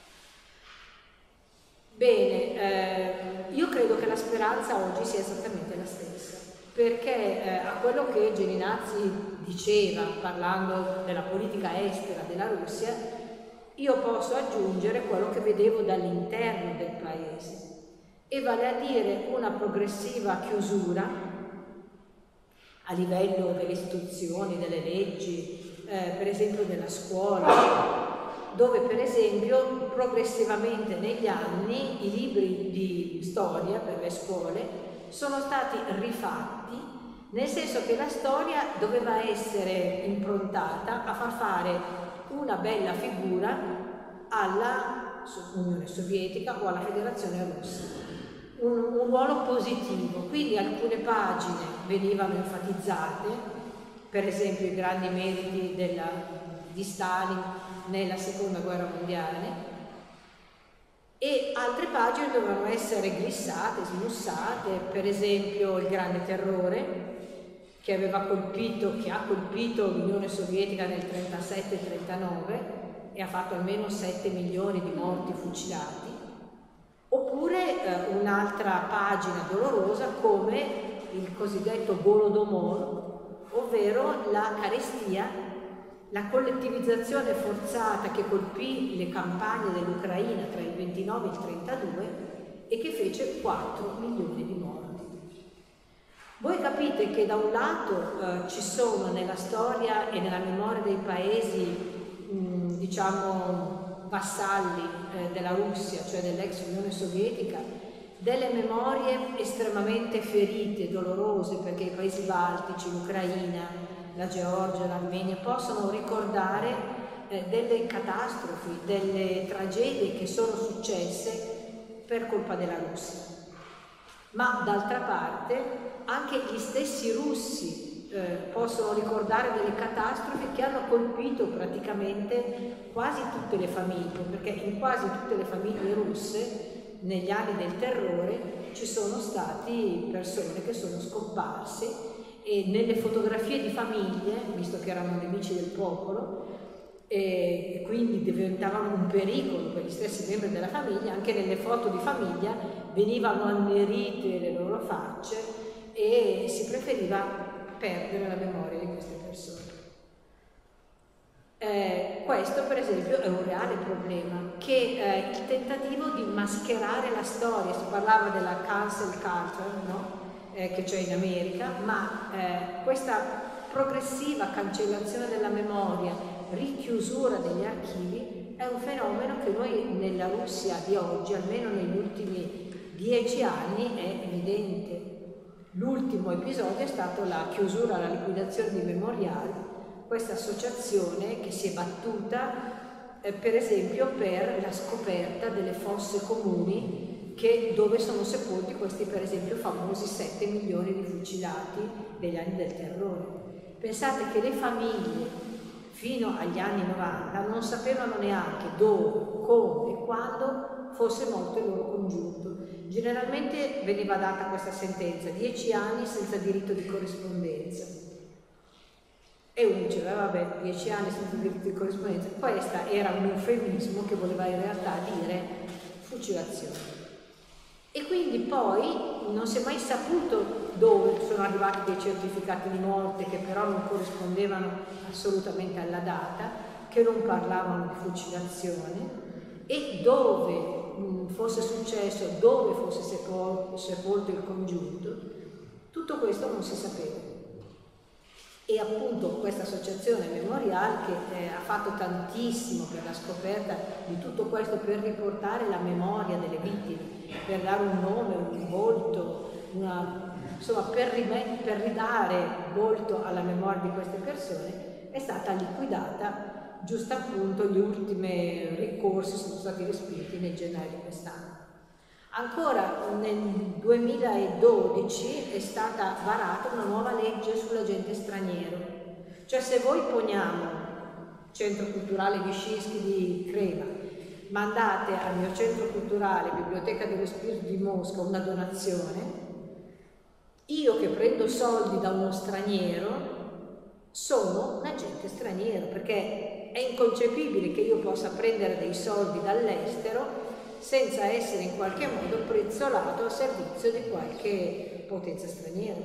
Bene, eh, io credo che la speranza oggi sia esattamente la stessa, perché eh, a quello che Geninazzi diceva parlando della politica estera della Russia, io posso aggiungere quello che vedevo dall'interno del paese, e vale a dire una progressiva chiusura a livello delle istituzioni, delle leggi, eh, per esempio della scuola, dove per esempio progressivamente negli anni i libri di storia per le scuole sono stati rifatti, nel senso che la storia doveva essere improntata a far fare una bella figura alla Unione Sovietica o alla Federazione Russa. Un, un ruolo positivo, quindi alcune pagine venivano enfatizzate, per esempio i grandi meriti della, di Stalin nella seconda guerra mondiale, e altre pagine dovevano essere glissate, smussate, per esempio il grande terrore che aveva colpito, che ha colpito l'Unione Sovietica nel trentasette trentanove e ha fatto almeno sette milioni di morti fucilati. Oppure eh, un'altra pagina dolorosa come il cosiddetto Golodomor, ovvero la carestia, la collettivizzazione forzata che colpì le campagne dell'Ucraina tra il ventinove e il trentadue e che fece quattro milioni di morti. Voi capite che da un lato eh, ci sono nella storia e nella memoria dei paesi, mh, diciamo, vassalli eh, della Russia, cioè dell'ex Unione Sovietica, delle memorie estremamente ferite, dolorose, perché i paesi baltici, l'Ucraina, la Georgia, l'Armenia possono ricordare eh, delle catastrofi, delle tragedie che sono successe per colpa della Russia. Ma d'altra parte anche gli stessi russi Eh, possono ricordare delle catastrofi che hanno colpito praticamente quasi tutte le famiglie, perché in quasi tutte le famiglie russe negli anni del terrore ci sono stati persone che sono scomparse, e nelle fotografie di famiglie, visto che erano nemici del popolo e, e quindi diventavano un pericolo per gli stessi membri della famiglia, anche nelle foto di famiglia venivano annerite le loro facce e si preferiva perdere la memoria di queste persone. Eh, questo per esempio è un reale problema, che eh, il tentativo di mascherare la storia, si parlava della cancel culture, no? eh, che c'è in America, ma eh, questa progressiva cancellazione della memoria, richiusura degli archivi, è un fenomeno che noi nella Russia di oggi, almeno negli ultimi dieci anni, è evidente. L'ultimo episodio è stato la chiusura, la liquidazione di memoriali, questa associazione che si è battuta eh, per esempio per la scoperta delle fosse comuni che, dove sono sepolti questi per esempio famosi sette milioni di fucilati degli anni del terrore. Pensate che le famiglie fino agli anni novanta non sapevano neanche dove, come e quando fosse morto il loro congiunto. Generalmente veniva data questa sentenza, dieci anni senza diritto di corrispondenza. E uno diceva, vabbè, dieci anni senza diritto di corrispondenza. Questo era un eufemismo che voleva in realtà dire fucilazione. E quindi poi non si è mai saputo dove sono arrivati dei certificati di morte che però non corrispondevano assolutamente alla data, che non parlavano di fucilazione, e dove mh, fosse successo, dove fosse sepolto, sepolto il congiunto. Tutto questo non si sapeva. E appunto questa associazione Memorial che eh, ha fatto tantissimo per la scoperta di tutto questo, per riportare la memoria delle vittime, per dare un nome, un volto, una, insomma per, per ridare volto alla memoria di queste persone, è stata liquidata giusto appunto. Gli ultimi ricorsi sono stati respinti nel gennaio di quest'anno. Ancora nel duemiladodici è stata varata una nuova legge sull'agente straniero, cioè se voi poniamo Centro Culturale Wyszynski di Crema, mandate al mio centro culturale Biblioteca dello Spirito di Mosca una donazione, io che prendo soldi da uno straniero sono un agente straniero, perché è inconcepibile che io possa prendere dei soldi dall'estero senza essere in qualche modo prezzolato a servizio di qualche potenza straniera.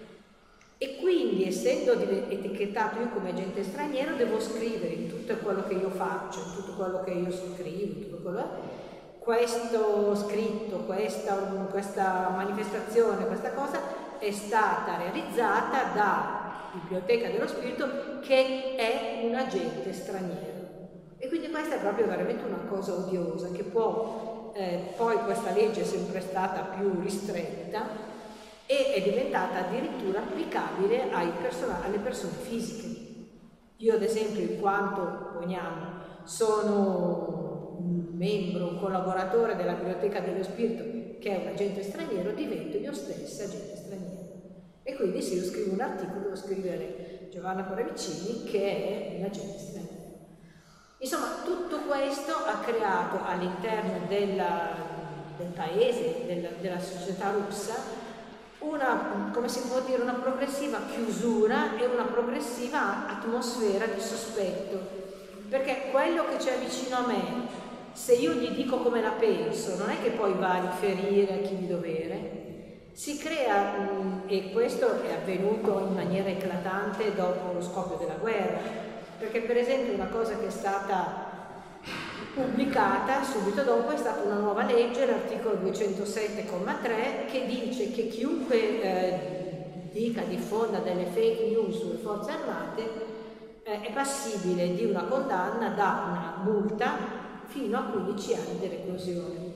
E quindi, essendo etichettato io come agente straniero, devo scrivere in tutto quello che io faccio, in tutto quello che io scrivo, tutto quello questo scritto, questa, questa manifestazione, questa cosa è stata realizzata da Biblioteca dello Spirito, che è un agente straniero. E quindi questa è proprio veramente una cosa odiosa, che può, eh, poi questa legge è sempre stata più ristretta e è diventata addirittura applicabile ai alle persone fisiche. Io ad esempio, in quanto, poniamo, sono un membro, un collaboratore della Biblioteca dello Spirito, che è un agente straniero, divento io stessa agente straniero. E quindi se io scrivo un articolo devo scrivere Giovanna Coravicini, che è un agente straniero. Insomma, tutto questo ha creato all'interno del paese, della, della società russa, una, come si può dire, una progressiva chiusura e una progressiva atmosfera di sospetto. Perché quello che c'è vicino a me, se io gli dico come la penso, non è che poi va a riferire a chi di dovere. Si crea, e questo è avvenuto in maniera eclatante dopo lo scoppio della guerra, perché per esempio una cosa che è stata pubblicata subito dopo è stata una nuova legge, l'articolo duecentosette comma tre, che dice che chiunque eh, dica, diffonda delle fake news sulle forze armate eh, è passibile di una condanna da una multa fino a quindici anni di reclusione.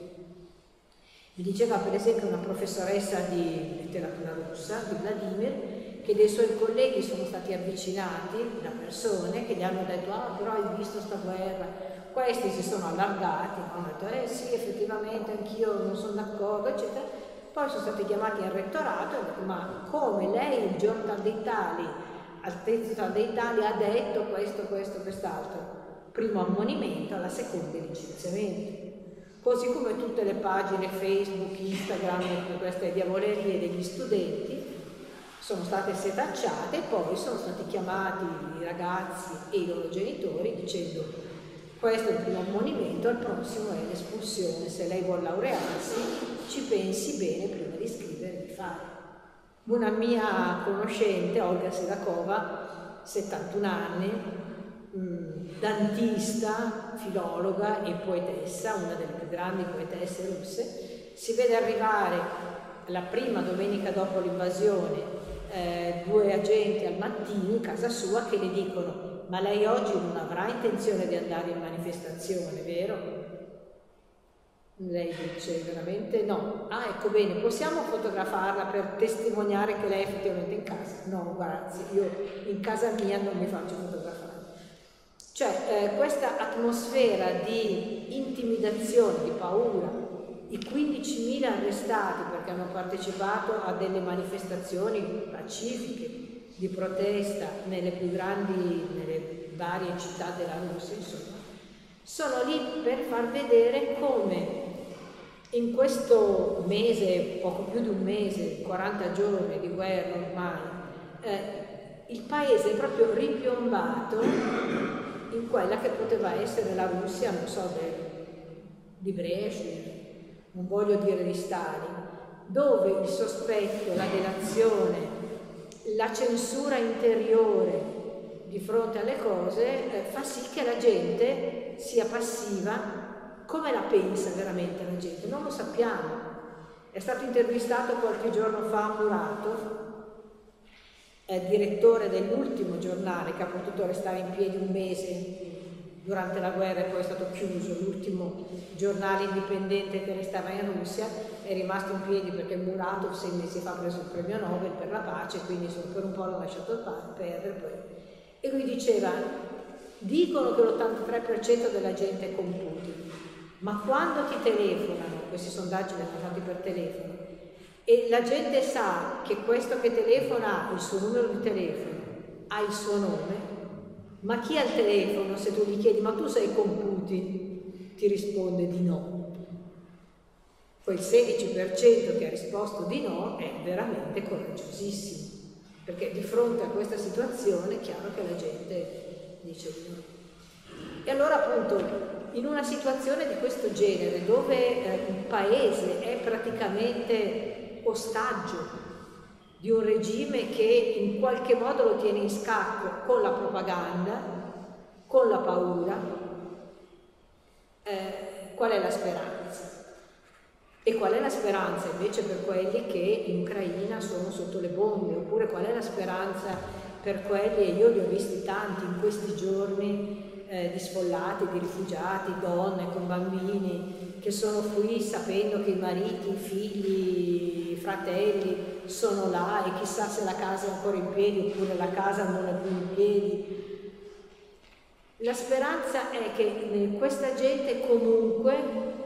Mi diceva per esempio una professoressa di letteratura russa, di Vladimir, che dei suoi colleghi sono stati avvicinati da persone che gli hanno detto ah però hai visto sta guerra, questi si sono allargati, hanno detto eh sì effettivamente anch'io non sono d'accordo eccetera, poi sono stati chiamati al rettorato e hanno detto ma come lei il giorno dei tali, al terzo dei tali ha detto questo, questo, quest'altro, primo ammonimento, alla seconda licenziamento. Così come tutte le pagine Facebook, Instagram e tutte queste diavolerie degli studenti sono state setacciate e poi sono stati chiamati i ragazzi e i loro genitori dicendo questo è il primo ammonimento, il prossimo è l'espulsione, se lei vuole laurearsi ci pensi bene prima di scrivere e di fare. Una mia conoscente, Olga Sedakova, settantuno anni, mh, dantista, filologa e poetessa, una delle più grandi poetesse russe, si vede arrivare la prima domenica dopo l'invasione Eh, due agenti al mattino in casa sua che le dicono ma lei oggi non avrà intenzione di andare in manifestazione, vero? Lei dice veramente no. Ah, ecco, bene, possiamo fotografarla per testimoniare che lei è effettivamente in casa? No, grazie, io in casa mia non mi faccio fotografare. Cioè, eh, questa atmosfera di intimidazione, di paura, i quindicimila arrestati perché hanno partecipato a delle manifestazioni pacifiche di protesta nelle più grandi, nelle varie città della Russia, insomma, sono lì per far vedere come in questo mese, poco più di un mese, quaranta giorni di guerra ormai, eh, il paese è proprio ripiombato in quella che poteva essere la Russia, non so, del, di Brezhnev, non voglio dire di Stalin, dove il sospetto, la delazione, la censura interiore di fronte alle cose eh, fa sì che la gente sia passiva. Come la pensa veramente la gente? Non lo sappiamo. È stato intervistato qualche giorno fa Muratov, è direttore dell'ultimo giornale che ha potuto restare in piedi un mese durante la guerra e poi è stato chiuso, l'ultimo giornale indipendente che restava in Russia, è rimasto in piedi perché Muratov sei mesi fa ha preso il premio Nobel per la pace, quindi per un po' l'ha lasciato perdere. Poi. E lui diceva, dicono che l'ottantatré per cento della gente è con Putin, ma quando ti telefonano, questi sondaggi vengono fatti per telefono, e la gente sa che questo che telefona ha il suo numero di telefono, ha il suo nome, ma chi ha il telefono, se tu gli chiedi ma tu sei con Putin, ti risponde di no. Quel sedici per cento che ha risposto di no è veramente coraggiosissimo, perché di fronte a questa situazione è chiaro che la gente dice di no. E allora appunto in una situazione di questo genere, dove eh, il paese è praticamente ostaggio di un regime che in qualche modo lo tiene in scacco con la propaganda, con la paura, eh, qual è la speranza? E qual è la speranza invece per quelli che in Ucraina sono sotto le bombe? Oppure qual è la speranza per quelli, e io li ho visti tanti in questi giorni, Eh, di sfollati, di rifugiati, donne con bambini che sono qui sapendo che i mariti, i figli, i fratelli sono là e chissà se la casa è ancora in piedi oppure la casa non è più in piedi. La speranza è che questa gente comunque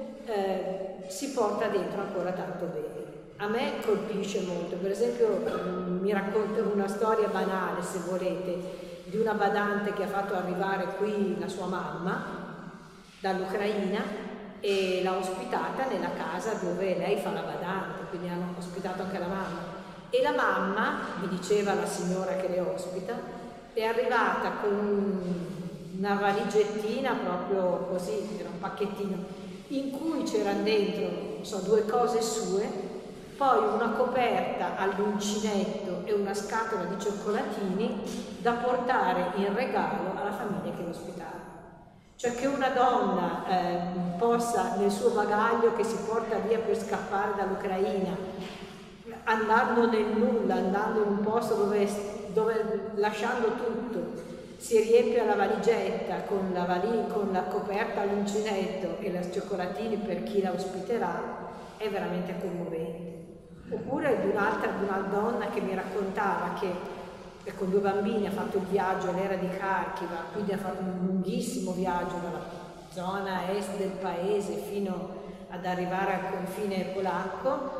eh, si porta dentro ancora tanto bene. A me colpisce molto, per esempio mi raccontano una storia banale, se volete, di una badante che ha fatto arrivare qui la sua mamma dall'Ucraina e l'ha ospitata nella casa dove lei fa la badante, quindi hanno ospitato anche la mamma. E la mamma, mi diceva la signora che le ospita, è arrivata con una valigettina proprio così, era un pacchettino, in cui c'erano dentro, non so, due cose sue, poi una coperta all'uncinetto e una scatola di cioccolatini da portare in regalo alla famiglia che l'ospitava. Cioè che una donna eh, possa nel suo bagaglio che si porta via per scappare dall'Ucraina, andando nel nulla, andando in un posto dove, dove lasciando tutto, si riempie la valigetta con la, vali, con la coperta all'uncinetto e la cioccolatini per chi la ospiterà, è veramente commovente. Oppure di un'altra, di una donna che mi raccontava che con due bambini ha fatto il viaggio all'era di Kharkiv, quindi ha fatto un lunghissimo viaggio dalla zona est del paese fino ad arrivare al confine polacco,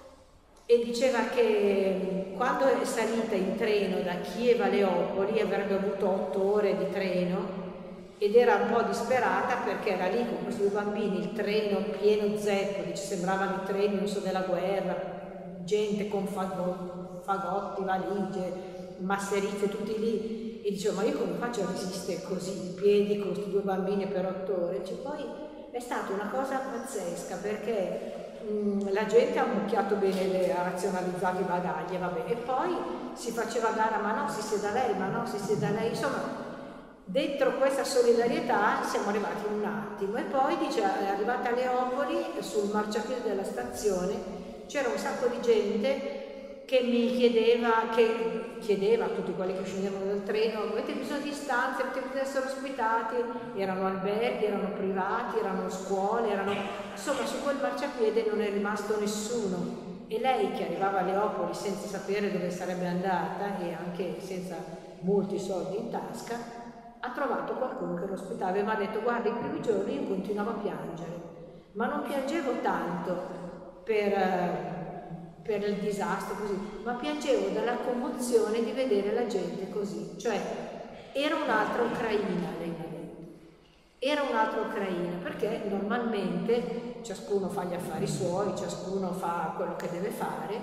e diceva che quando è salita in treno da Kiev a Leopoli avrebbe avuto otto ore di treno ed era un po' disperata perché era lì con questi due bambini, il treno pieno zeppo, dice, sembravano i treni, non so, della guerra, gente con fagotti, valigie, masserizie, tutti lì, e dicevo, ma io come faccio a resistere così in piedi con questi due bambini per otto ore? Cioè, poi è stata una cosa pazzesca perché mh, la gente ha mucchiato bene, le, ha razionalizzato i bagagli, vabbè, e poi si faceva gara, ma no, si sieda lei, ma no, si sieda lei, insomma, dentro questa solidarietà siamo arrivati in un attimo. E poi dice, è arrivata a Leopoli, sul marciapiede della stazione c'era un sacco di gente che mi chiedeva, che chiedeva a tutti quelli che scendevano dal treno: avete bisogno di stanze, avete bisogno di essere ospitati? Erano alberghi, erano privati, erano scuole, erano... insomma su quel marciapiede non è rimasto nessuno. E lei, che arrivava a Leopoli senza sapere dove sarebbe andata e anche senza molti soldi in tasca, ha trovato qualcuno che lo ospitava e mi ha detto: guarda, i primi giorni io continuavo a piangere, ma non piangevo tanto per... per il disastro così, ma piangevo dalla commozione di vedere la gente così, cioè era un'altra Ucraina, lei mi ha detto, era un'altra Ucraina, perché normalmente ciascuno fa gli affari suoi, ciascuno fa quello che deve fare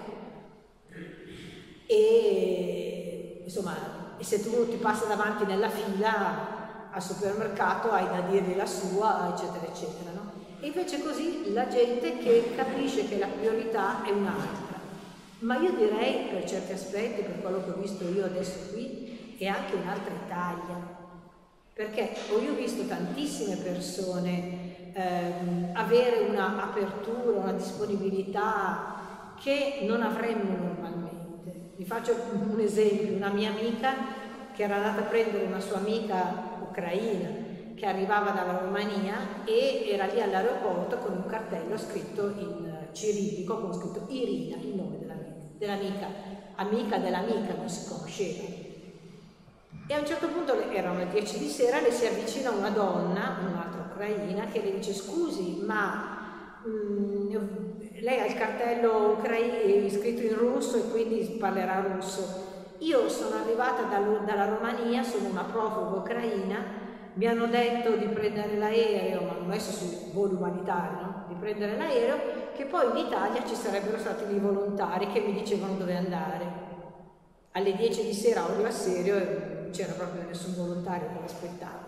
e insomma, e se tu ti passi davanti nella fila al supermercato hai da dirgli la sua, eccetera eccetera, no? E invece così la gente che capisce che la priorità è un'altra. Ma io direi, per certi aspetti, per quello che ho visto io adesso qui, è anche un'altra Italia. Perché ho io visto tantissime persone ehm, avere una apertura, una disponibilità che non avremmo normalmente. Vi faccio un esempio: una mia amica che era andata a prendere una sua amica ucraina che arrivava dalla Romania e era lì all'aeroporto con un cartello scritto in cirillico con scritto Irina, il nome della dell'amica, amica dell'amica, non si conosceva. E a un certo punto, erano le dieci di sera, le si avvicina una donna, un'altra ucraina, che le dice: scusi, ma mh, lei ha il cartello ucraino scritto in russo e quindi parlerà russo. Io sono arrivata dal, dalla Romania, sono una profuga ucraina, mi hanno detto di prendere l'aereo, ma hanno messo su voli umanitari, no? Di prendere l'aereo, che poi in Italia ci sarebbero stati dei volontari che mi dicevano dove andare. Alle dieci di sera ero a serio e non c'era proprio nessun volontario che mi aspettava.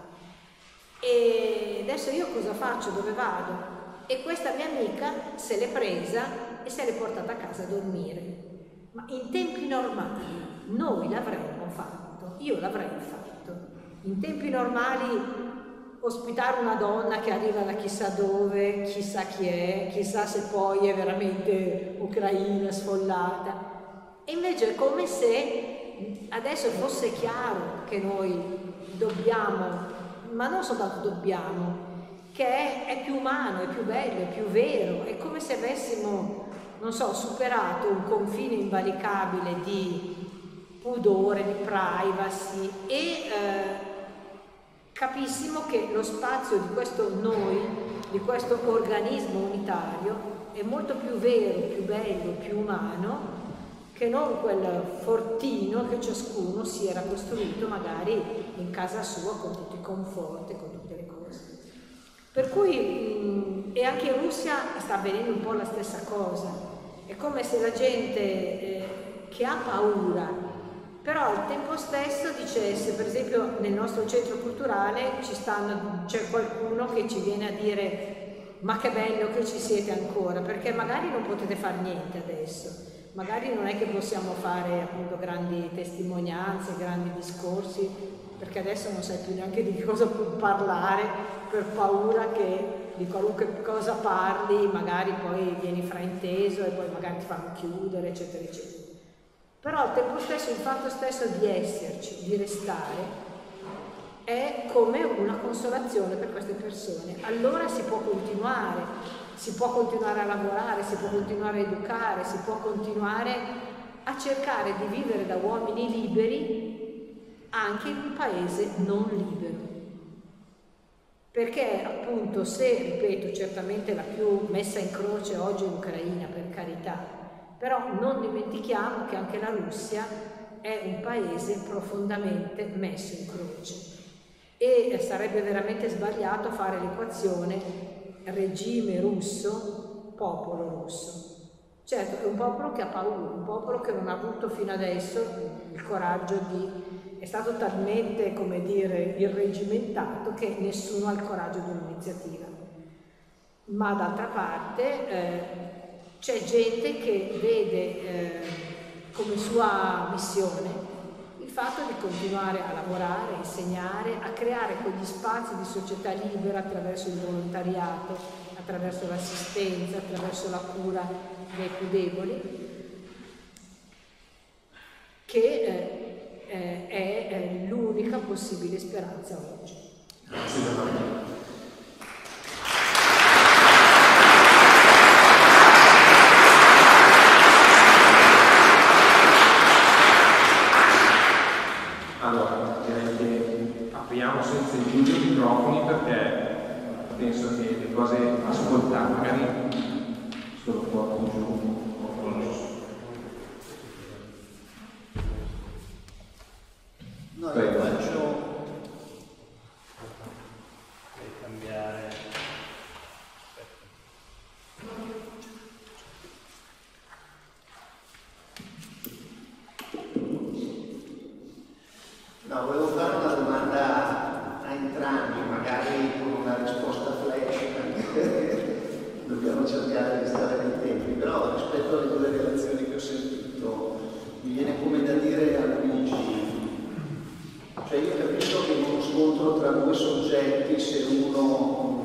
E adesso io cosa faccio? Dove vado? E questa mia amica se l'è presa e se l'è portata a casa a dormire. Ma in tempi normali noi l'avremmo fatto, io l'avrei fatto. In tempi normali ospitare una donna che arriva da chissà dove, chissà chi è, chissà se poi è veramente ucraina, sfollata. E invece è come se adesso fosse chiaro che noi dobbiamo, ma non soltanto dobbiamo, che è, è più umano, è più bello, è più vero, è come se avessimo, non so, superato un confine invalicabile di pudore, di privacy e eh, capissimo che lo spazio di questo noi, di questo organismo unitario, è molto più vero, più bello, più umano che non quel fortino che ciascuno si era costruito magari in casa sua con tutti i conforti, con tutte le cose. Per cui, mh, e anche in Russia sta avvenendo un po' la stessa cosa. È come se la gente eh, che ha paura, però al tempo stesso dicesse, per esempio nel nostro centro culturale ci stanno, c'è qualcuno che ci viene a dire: ma che bello che ci siete ancora, perché magari non potete fare niente adesso, magari non è che possiamo fare appunto grandi testimonianze, grandi discorsi, perché adesso non sai più neanche di cosa parlare per paura che di qualunque cosa parli magari poi vieni frainteso e poi magari ti fanno chiudere, eccetera eccetera. Però al tempo stesso il fatto stesso di esserci, di restare, è come una consolazione per queste persone. Allora si può continuare, si può continuare a lavorare, si può continuare a educare, si può continuare a cercare di vivere da uomini liberi anche in un paese non libero. Perché appunto se, ripeto, certamente la più messa in croce oggi è l'Ucraina, per carità, però non dimentichiamo che anche la Russia è un paese profondamente messo in croce. E sarebbe veramente sbagliato fare l'equazione regime russo, popolo russo. Certo, è un popolo che ha paura, un popolo che non ha avuto fino adesso il coraggio di... è stato talmente, come dire, irregimentato che nessuno ha il coraggio di un'iniziativa. Ma d'altra parte eh, c'è gente che vede eh, come sua missione il fatto di continuare a lavorare, a insegnare, a creare quegli spazi di società libera attraverso il volontariato, attraverso l'assistenza, attraverso la cura dei più deboli. che eh, eh, è, è l'unica possibile speranza oggi. Grazie. Allora, direi che apriamo senza indugio i microfoni perché penso che le cose ascoltate magari solo porto giù o con no, io faccio per cambiare. No, volevo fare una domanda a entrambi, magari con una risposta flash, perché dobbiamo cercare di stare nei tempi, però rispetto alle due relazioni che ho sentito, mi viene come da dire a Luigi, cioè io capisco che in uno scontro tra due soggetti, se uno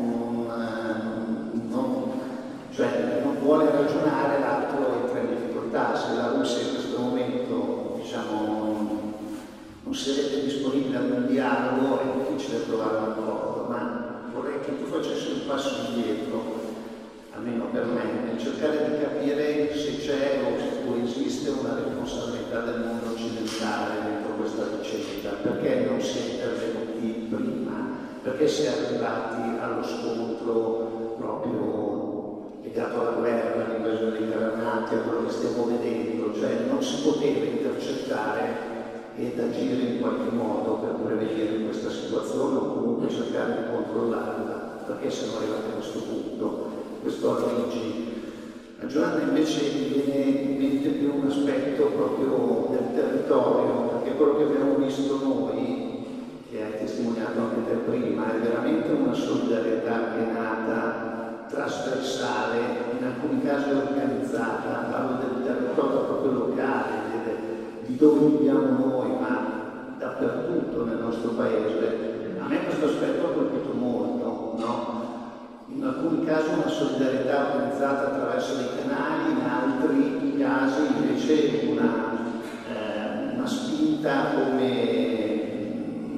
non, non, cioè, non vuole ragionare, l'altro entra in difficoltà. Se la Russia in questo momento, diciamo, non sarebbe disponibile ad un dialogo, è difficile trovare un accordo, ma vorrei che tu facessi un passo indietro, almeno per me, nel cercare di capire se c'è o esiste una responsabilità del mondo occidentale dentro questa vicenda, perché non si è intervenuti prima, perché si è arrivati allo scontro proprio legato alla guerra, all'invasione dei carnati, a quello che stiamo vedendo, cioè non si poteva intercettare ed agire in qualche modo per prevenire questa situazione o comunque cercare di controllarla, perché siamo arrivati a questo punto. Questo a Luigi. A Giovanna invece mi viene in mente più un aspetto proprio del territorio, perché quello che abbiamo visto noi, che hai testimoniato anche te prima, è veramente una solidarietà che è nata trasversale, in alcuni casi organizzata, parlo del territorio proprio locale, di dove viviamo noi, ma dappertutto nel nostro paese. A me questo aspetto ha colpito molto, no? In alcuni casi una solidarietà organizzata attraverso dei canali, in altri casi invece una, eh, una spinta come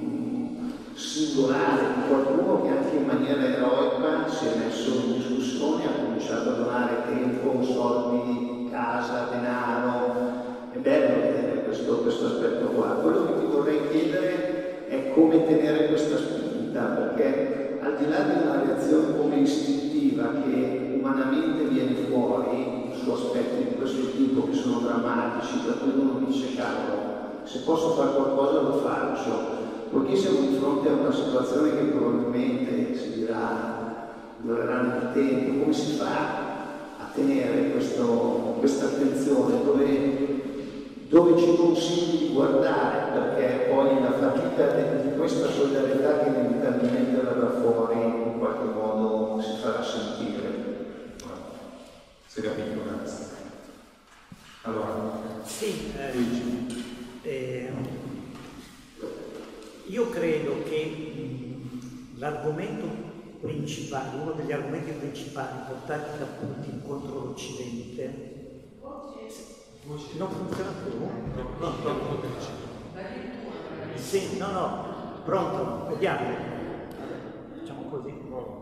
singolare di qualcuno che anche in maniera eroica si è messo in discussione, ha cominciato a donare tempo, soldi, casa, denaro. È bello vedere questo, questo aspetto qua. Quello che ti vorrei chiedere è come tenere questa spinta, perché al di là di una reazione come istintiva che umanamente viene fuori su aspetti di questo tipo che sono drammatici, per cui uno dice cavolo, se posso fare qualcosa lo faccio, poiché siamo di fronte a una situazione che probabilmente si dirà durerà nel tempo, come si fa a tenere questa attenzione dove dove ci consigli di guardare, perché poi la fatica di questa solidarietà che inevitabilmente verrà fuori in qualche modo si farà sentire. Si capito, grazie. Allora, sì, eh, eh, io credo che l'argomento principale, uno degli argomenti principali portati da Putin contro l'Occidente, non funziona più? No, no. Sì, no, no, pronto, vediamo. Facciamo così.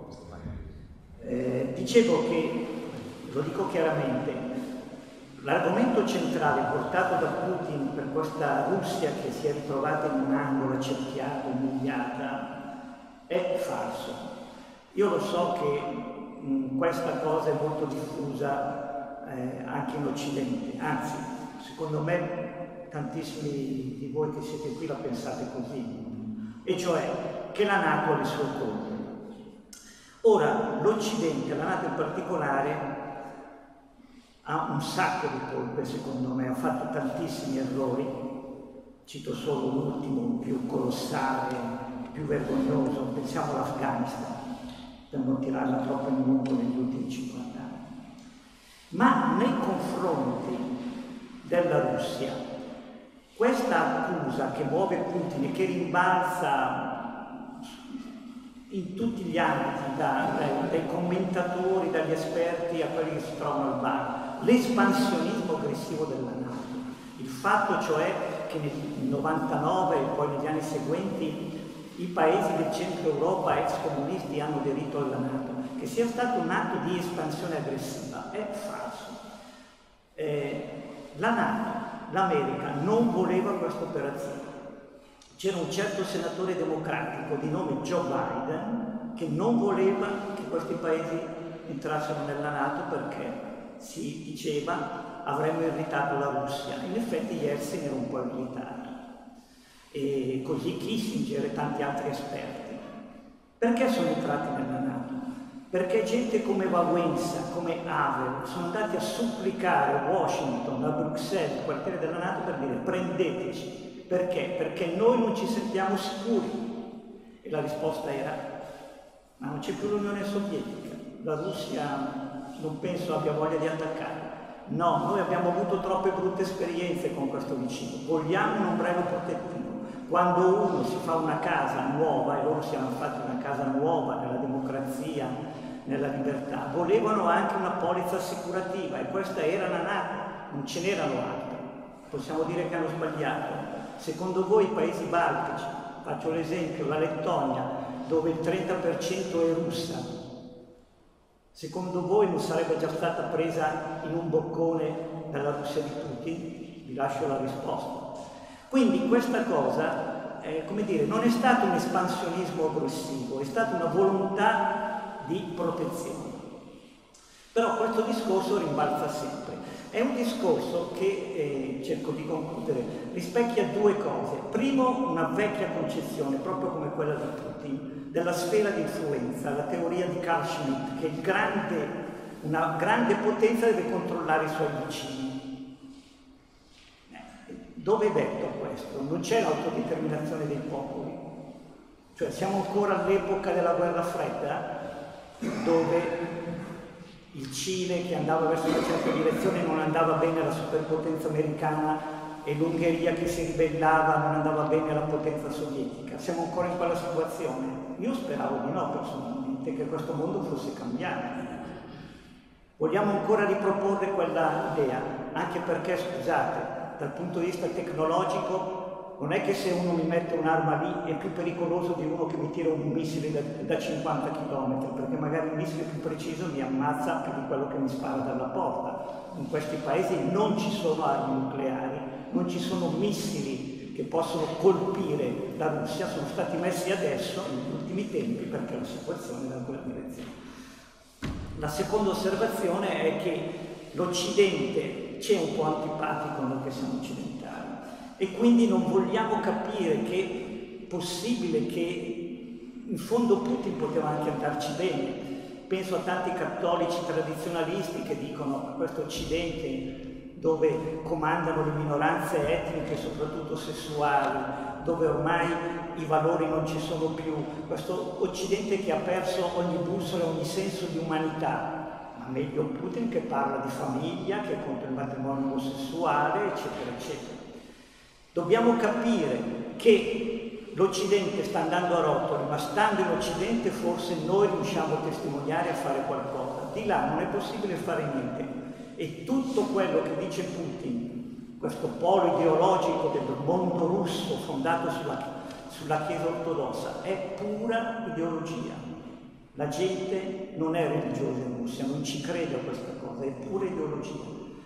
Eh, dicevo che, lo dico chiaramente, l'argomento centrale portato da Putin per questa Russia che si è ritrovata in un angolo accerchiata, umiliata, è falso. Io lo so che mh, questa cosa è molto diffusa Eh, anche in Occidente, anzi, secondo me tantissimi di voi che siete qui la pensate così, e cioè che la NATO ha le sue colpe. Ora, l'Occidente, la NATO in particolare, ha un sacco di colpe, secondo me, ha fatto tantissimi errori, cito solo l'ultimo, più colossale, più vergognoso, pensiamo all'Afghanistan, per non tirarla troppo in lungo negli ultimi cinquanta anni. Ma nei confronti della Russia, questa accusa che muove Putin e che rimbalza in tutti gli ambiti, da, dai, dai commentatori, dagli esperti a quelli che si trovano al bar, l'espansionismo aggressivo della NATO, il fatto cioè che nel novantanove e poi negli anni seguenti i paesi del centro Europa ex comunisti hanno aderito alla NATO, che sia stato un atto di espansione aggressiva, è falso. Eh, la NATO, l'America, non voleva questa operazione. C'era un certo senatore democratico di nome Joe Biden che non voleva che questi paesi entrassero nella NATO perché si diceva avremmo irritato la Russia. In effetti Yeltsin era un po' irritato. E così Kissinger e tanti altri esperti. Perché sono entrati nella NATO? Perché gente come Wałęsa, come Havel, sono andati a supplicare a Washington, a Bruxelles, il quartiere della NATO, per dire prendeteci. Perché? Perché noi non ci sentiamo sicuri. E la risposta era, ma non c'è più l'Unione Sovietica, la Russia non penso abbia voglia di attaccare. No, noi abbiamo avuto troppe brutte esperienze con questo vicino, vogliamo un ombrello protettivo. Quando uno si fa una casa nuova, e loro si erano fatti una casa nuova nella democrazia, nella libertà, volevano anche una polizza assicurativa e questa era la NATO, non ce n'erano altre. Possiamo dire che hanno sbagliato. Secondo voi i paesi baltici, faccio l'esempio, la Lettonia, dove il trenta per cento è russa, secondo voi non sarebbe già stata presa in un boccone dalla Russia di Putin? Vi lascio la risposta. Quindi questa cosa, eh, come dire, non è stato un espansionismo aggressivo, è stata una volontà di protezione. Però questo discorso rimbalza sempre. È un discorso che, eh, cerco di concludere, rispecchia due cose. Primo, una vecchia concezione, proprio come quella di Putin, della sfera di influenza, la teoria di Carl Schmitt, che il grande, una grande potenza deve controllare i suoi vicini. Dove è detto questo? Non c'è l'autodeterminazione dei popoli. Cioè siamo ancora all'epoca della guerra fredda, dove il Cile, che andava verso una certa direzione, non andava bene alla superpotenza americana, e l'Ungheria che si ribellava non andava bene alla potenza sovietica. Siamo ancora in quella situazione? Io speravo di no, personalmente, che questo mondo fosse cambiato. Vogliamo ancora riproporre quella idea, anche perché, scusate, dal punto di vista tecnologico, non è che se uno mi mette un'arma lì è più pericoloso di uno che mi tira un missile da, da cinquanta chilometri, perché magari il missile più preciso mi ammazza più di quello che mi spara dalla porta. In questi paesi non ci sono armi nucleari, non ci sono missili che possono colpire la Russia, sono stati messi adesso, negli ultimi tempi, perché la situazione è da quella direzione. La seconda osservazione è che l'Occidente c'è un po' antipatico noi che siamo occidentali e quindi non vogliamo capire che è possibile che in fondo Putin poteva anche andarci bene. Penso a tanti cattolici tradizionalisti che dicono che questo Occidente, dove comandano le minoranze etniche, soprattutto sessuali, dove ormai i valori non ci sono più, questo Occidente che ha perso ogni bussola, ogni senso di umanità. Ma meglio Putin che parla di famiglia, che è contro il matrimonio omosessuale, eccetera, eccetera. Dobbiamo capire che l'Occidente sta andando a rotoli, ma stando in Occidente forse noi riusciamo a testimoniare e a fare qualcosa. Di là non è possibile fare niente. E tutto quello che dice Putin, questo polo ideologico del mondo russo fondato sulla, sulla Chiesa ortodossa, è pura ideologia. La gente non è religiosa in Russia, non ci crede a questa cosa, è pura ideologia.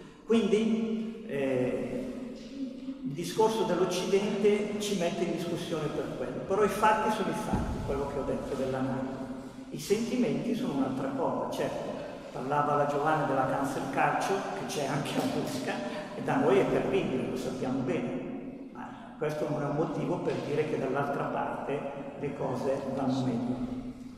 Quindi eh, il discorso dell'Occidente ci mette in discussione per quello, però i fatti sono i fatti, quello che ho detto della NATO. I sentimenti sono un'altra cosa, certo, parlava la Giovanna della cancel culture, che c'è anche a Mosca, e da noi è terribile, lo sappiamo bene, ma questo non è un motivo per dire che dall'altra parte le cose vanno meglio.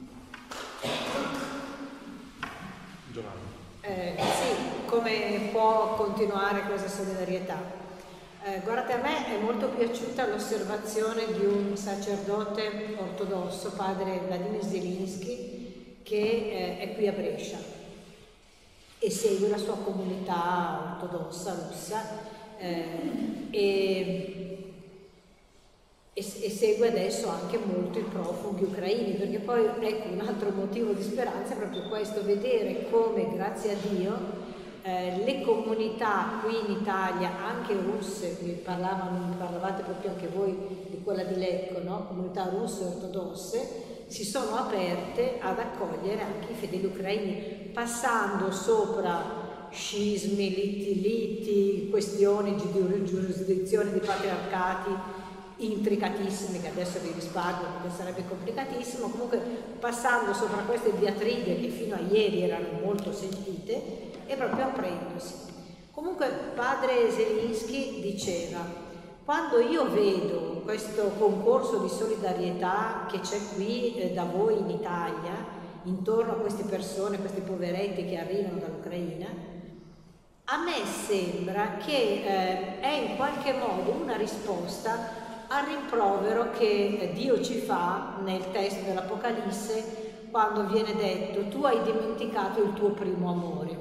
Giovanni. Eh, sì, come può continuare questa solidarietà? Eh, guardate, a me è molto piaciuta l'osservazione di un sacerdote ortodosso, padre Vladimir Zelinsky, che eh, è qui a Brescia e segue la sua comunità ortodossa russa eh, e E, e segue adesso anche molto i profughi ucraini, perché poi ecco un altro motivo di speranza è proprio questo, vedere come grazie a Dio eh, le comunità qui in Italia, anche russe, vi parlavano, parlavate proprio anche voi di quella di Lecco, no? Comunità russe ortodosse, si sono aperte ad accogliere anche i fedeli ucraini, passando sopra scismi, liti, liti, questioni di giurisdizione di patriarcati intricatissime, che adesso vi risparmio perché sarebbe complicatissimo, comunque passando sopra queste diatribe che fino a ieri erano molto sentite e proprio aprendosi. Comunque padre Zelensky diceva: quando io vedo questo concorso di solidarietà che c'è qui eh, da voi in Italia, intorno a queste persone, questi poveretti che arrivano dall'Ucraina, a me sembra che eh, è in qualche modo una risposta al rimprovero che Dio ci fa nel testo dell'Apocalisse, quando viene detto: tu hai dimenticato il tuo primo amore.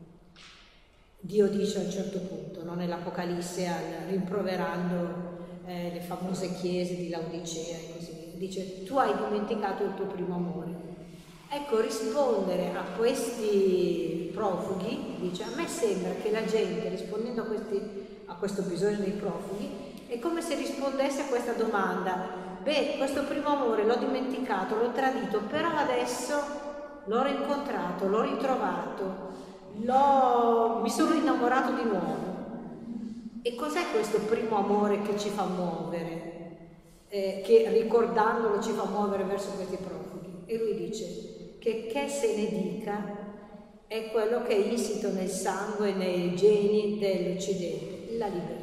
Dio dice a un certo punto, no, nell'Apocalisse, al, rimproverando eh, le famose chiese di Laodicea e così via, dice: tu hai dimenticato il tuo primo amore. Ecco, rispondere a questi profughi, dice, a me sembra che la gente, rispondendo a, questi, a questo bisogno dei profughi, è come se rispondesse a questa domanda: beh, questo primo amore l'ho dimenticato, l'ho tradito, però adesso l'ho rincontrato, l'ho ritrovato, l'ho, mi sono innamorato di nuovo. E cos'è questo primo amore che ci fa muovere, eh, che ricordandolo ci fa muovere verso questi profughi? E lui dice che che se ne dica è quello che è insito nel sangue e nei geni dell'Occidente, la libertà.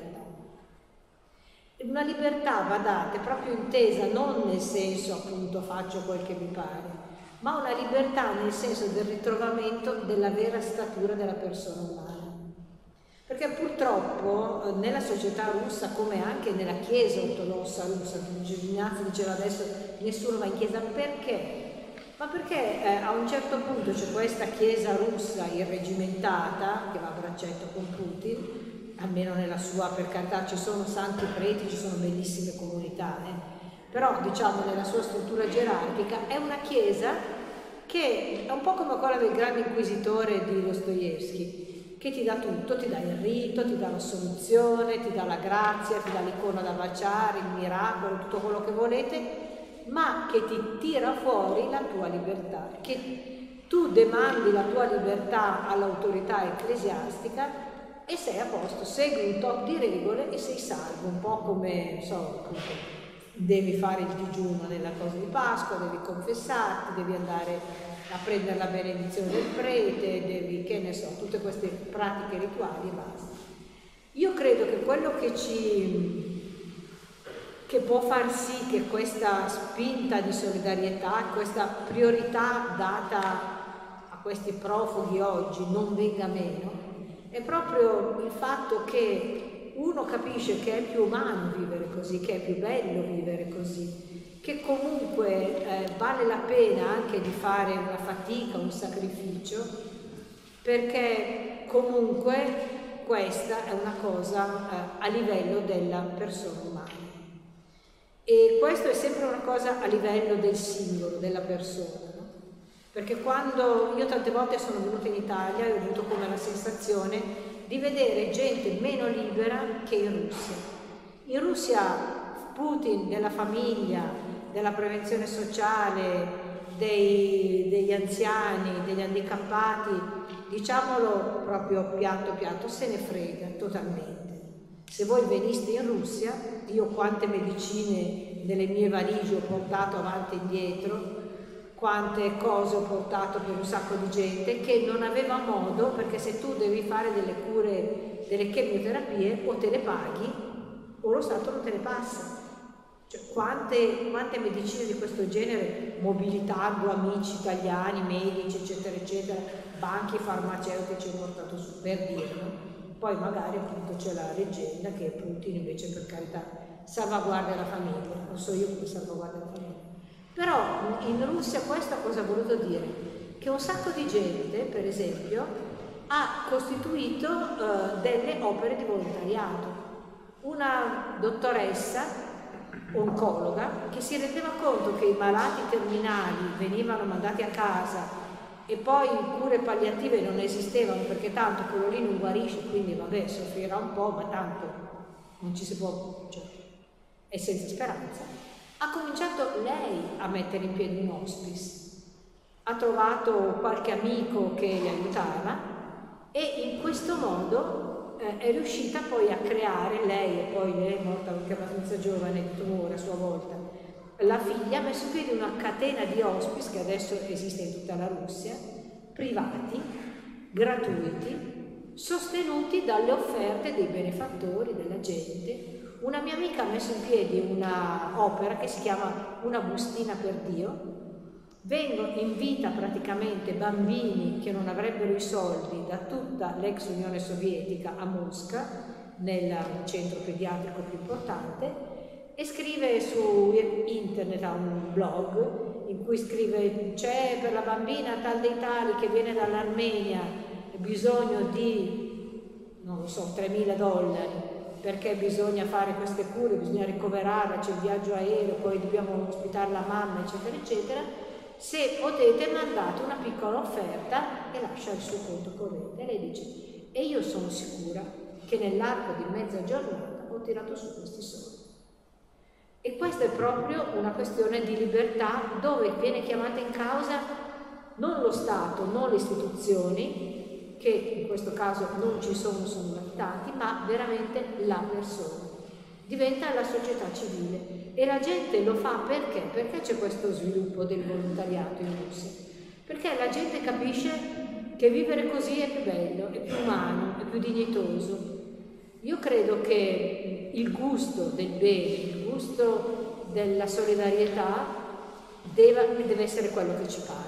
Una libertà, badate, proprio intesa non nel senso appunto faccio quel che mi pare, ma una libertà nel senso del ritrovamento della vera statura della persona umana. Perché purtroppo nella società russa, come anche nella Chiesa ortodossa russa, Ignazio diceva adesso nessuno va in chiesa, perché? Ma perché eh, a un certo punto c'è questa Chiesa russa irregimentata che va a braccetto con Putin, almeno nella sua, per carità ci sono santi preti, ci sono bellissime comunità, eh? Però diciamo nella sua struttura gerarchica è una Chiesa che è un po' come quella del grande inquisitore di Dostoevsky, che ti dà tutto, ti dà il rito, ti dà la soluzione, ti dà la grazia, ti dà l'icona da baciare, il miracolo, tutto quello che volete, ma che ti tira fuori la tua libertà, che tu demandi la tua libertà all'autorità ecclesiastica e sei a posto, segui un tot di regole e sei salvo, un po' come, so, appunto, devi fare il digiuno nella cosa di Pasqua, devi confessarti, devi andare a prendere la benedizione del prete, devi, che ne so, tutte queste pratiche rituali e basta. Io credo che quello che ci... che può far sì che questa spinta di solidarietà, questa priorità data a questi profughi oggi non venga meno, è proprio il fatto che uno capisce che è più umano vivere così, che è più bello vivere così, che comunque eh, vale la pena anche di fare una fatica, un sacrificio, perché comunque questa è una cosa eh, a livello della persona umana. E questo è sempre una cosa a livello del singolo, della persona, no? Perché quando io tante volte sono venuta in Italia ho avuto come la sensazione di vedere gente meno libera che in Russia. In Russia Putin della famiglia, della prevenzione sociale, dei, degli anziani, degli handicappati, diciamolo proprio piatto piatto, se ne frega totalmente. Se voi veniste in Russia, io quante medicine nelle mie valigie ho portato avanti e indietro, quante cose ho portato per un sacco di gente che non aveva modo, perché se tu devi fare delle cure, delle chemioterapie, o te le paghi o lo Stato non te le passa. Cioè, quante, quante medicine di questo genere, mobilitando amici italiani, medici, eccetera, eccetera, banchi farmaceutici ho portato su, per dirlo. Poi magari appunto c'è la leggenda che Putin invece, per carità, salvaguarda la famiglia, non so io come salvaguarda la famiglia. Però in Russia questo cosa ha voluto dire? Che un sacco di gente, per esempio, ha costituito uh, delle opere di volontariato. Una dottoressa oncologa che si rendeva conto che i malati terminali venivano mandati a casa e poi cure palliative non esistevano perché tanto quello lì non guarisce, quindi vabbè, soffrirà un po', ma tanto non ci si può, cioè, è senza speranza. Ha cominciato lei a mettere in piedi un hospice, ha trovato qualche amico che le aiutava e in questo modo eh, è riuscita poi a creare, lei, e poi lei è morta anche abbastanza giovane di tumore a sua volta, la figlia ha messo in piedi una catena di hospice che adesso esiste in tutta la Russia, privati, gratuiti, sostenuti dalle offerte dei benefattori, della gente. Una mia amica ha messo in piedi una opera che si chiama Una bustina per Dio. Vengono, invita praticamente bambini che non avrebbero i soldi da tutta l'ex Unione Sovietica a Mosca, nel centro pediatrico più importante, e scrive su internet, ha un blog in cui scrive: c'è per la bambina tal dei tali che viene dall'Armenia bisogno di, non lo so, tremila dollari, perché bisogna fare queste cure, bisogna ricoverarla, c'è il viaggio aereo, poi dobbiamo ospitare la mamma, eccetera, eccetera. Se potete mandate una piccola offerta e lascia il suo conto corrente. E lei dice: e io sono sicura che nell'arco di mezza giornata ho tirato su questi soldi. E questa è proprio una questione di libertà, dove viene chiamata in causa non lo Stato, non le istituzioni, che in questo caso non ci sono, sono tanti, ma veramente la persona. Diventa la società civile e la gente lo fa perché? Perché c'è questo sviluppo del volontariato in Russia? Perché la gente capisce che vivere così è più bello, è più umano, è più dignitoso. Io credo che il gusto del bene, il gusto della solidarietà deve, deve essere quello che ci paga.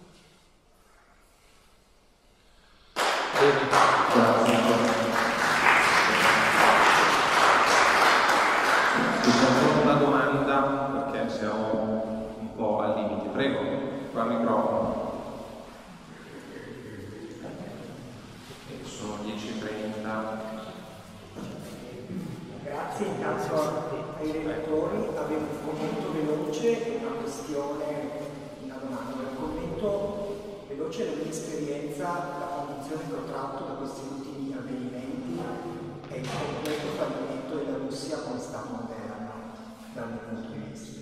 Faccio una domanda perché siamo un po' al limite. Prego, qua il microfono. Sono dieci e trenta. Grazie intanto ai relatori. Avevo un commento veloce e una questione, una domanda. Un commento veloce della mia esperienza, la condizione che ho tratto da questi ultimi avvenimenti è il completo fallimento della Russia come Stato moderno, dal mio punto di vista.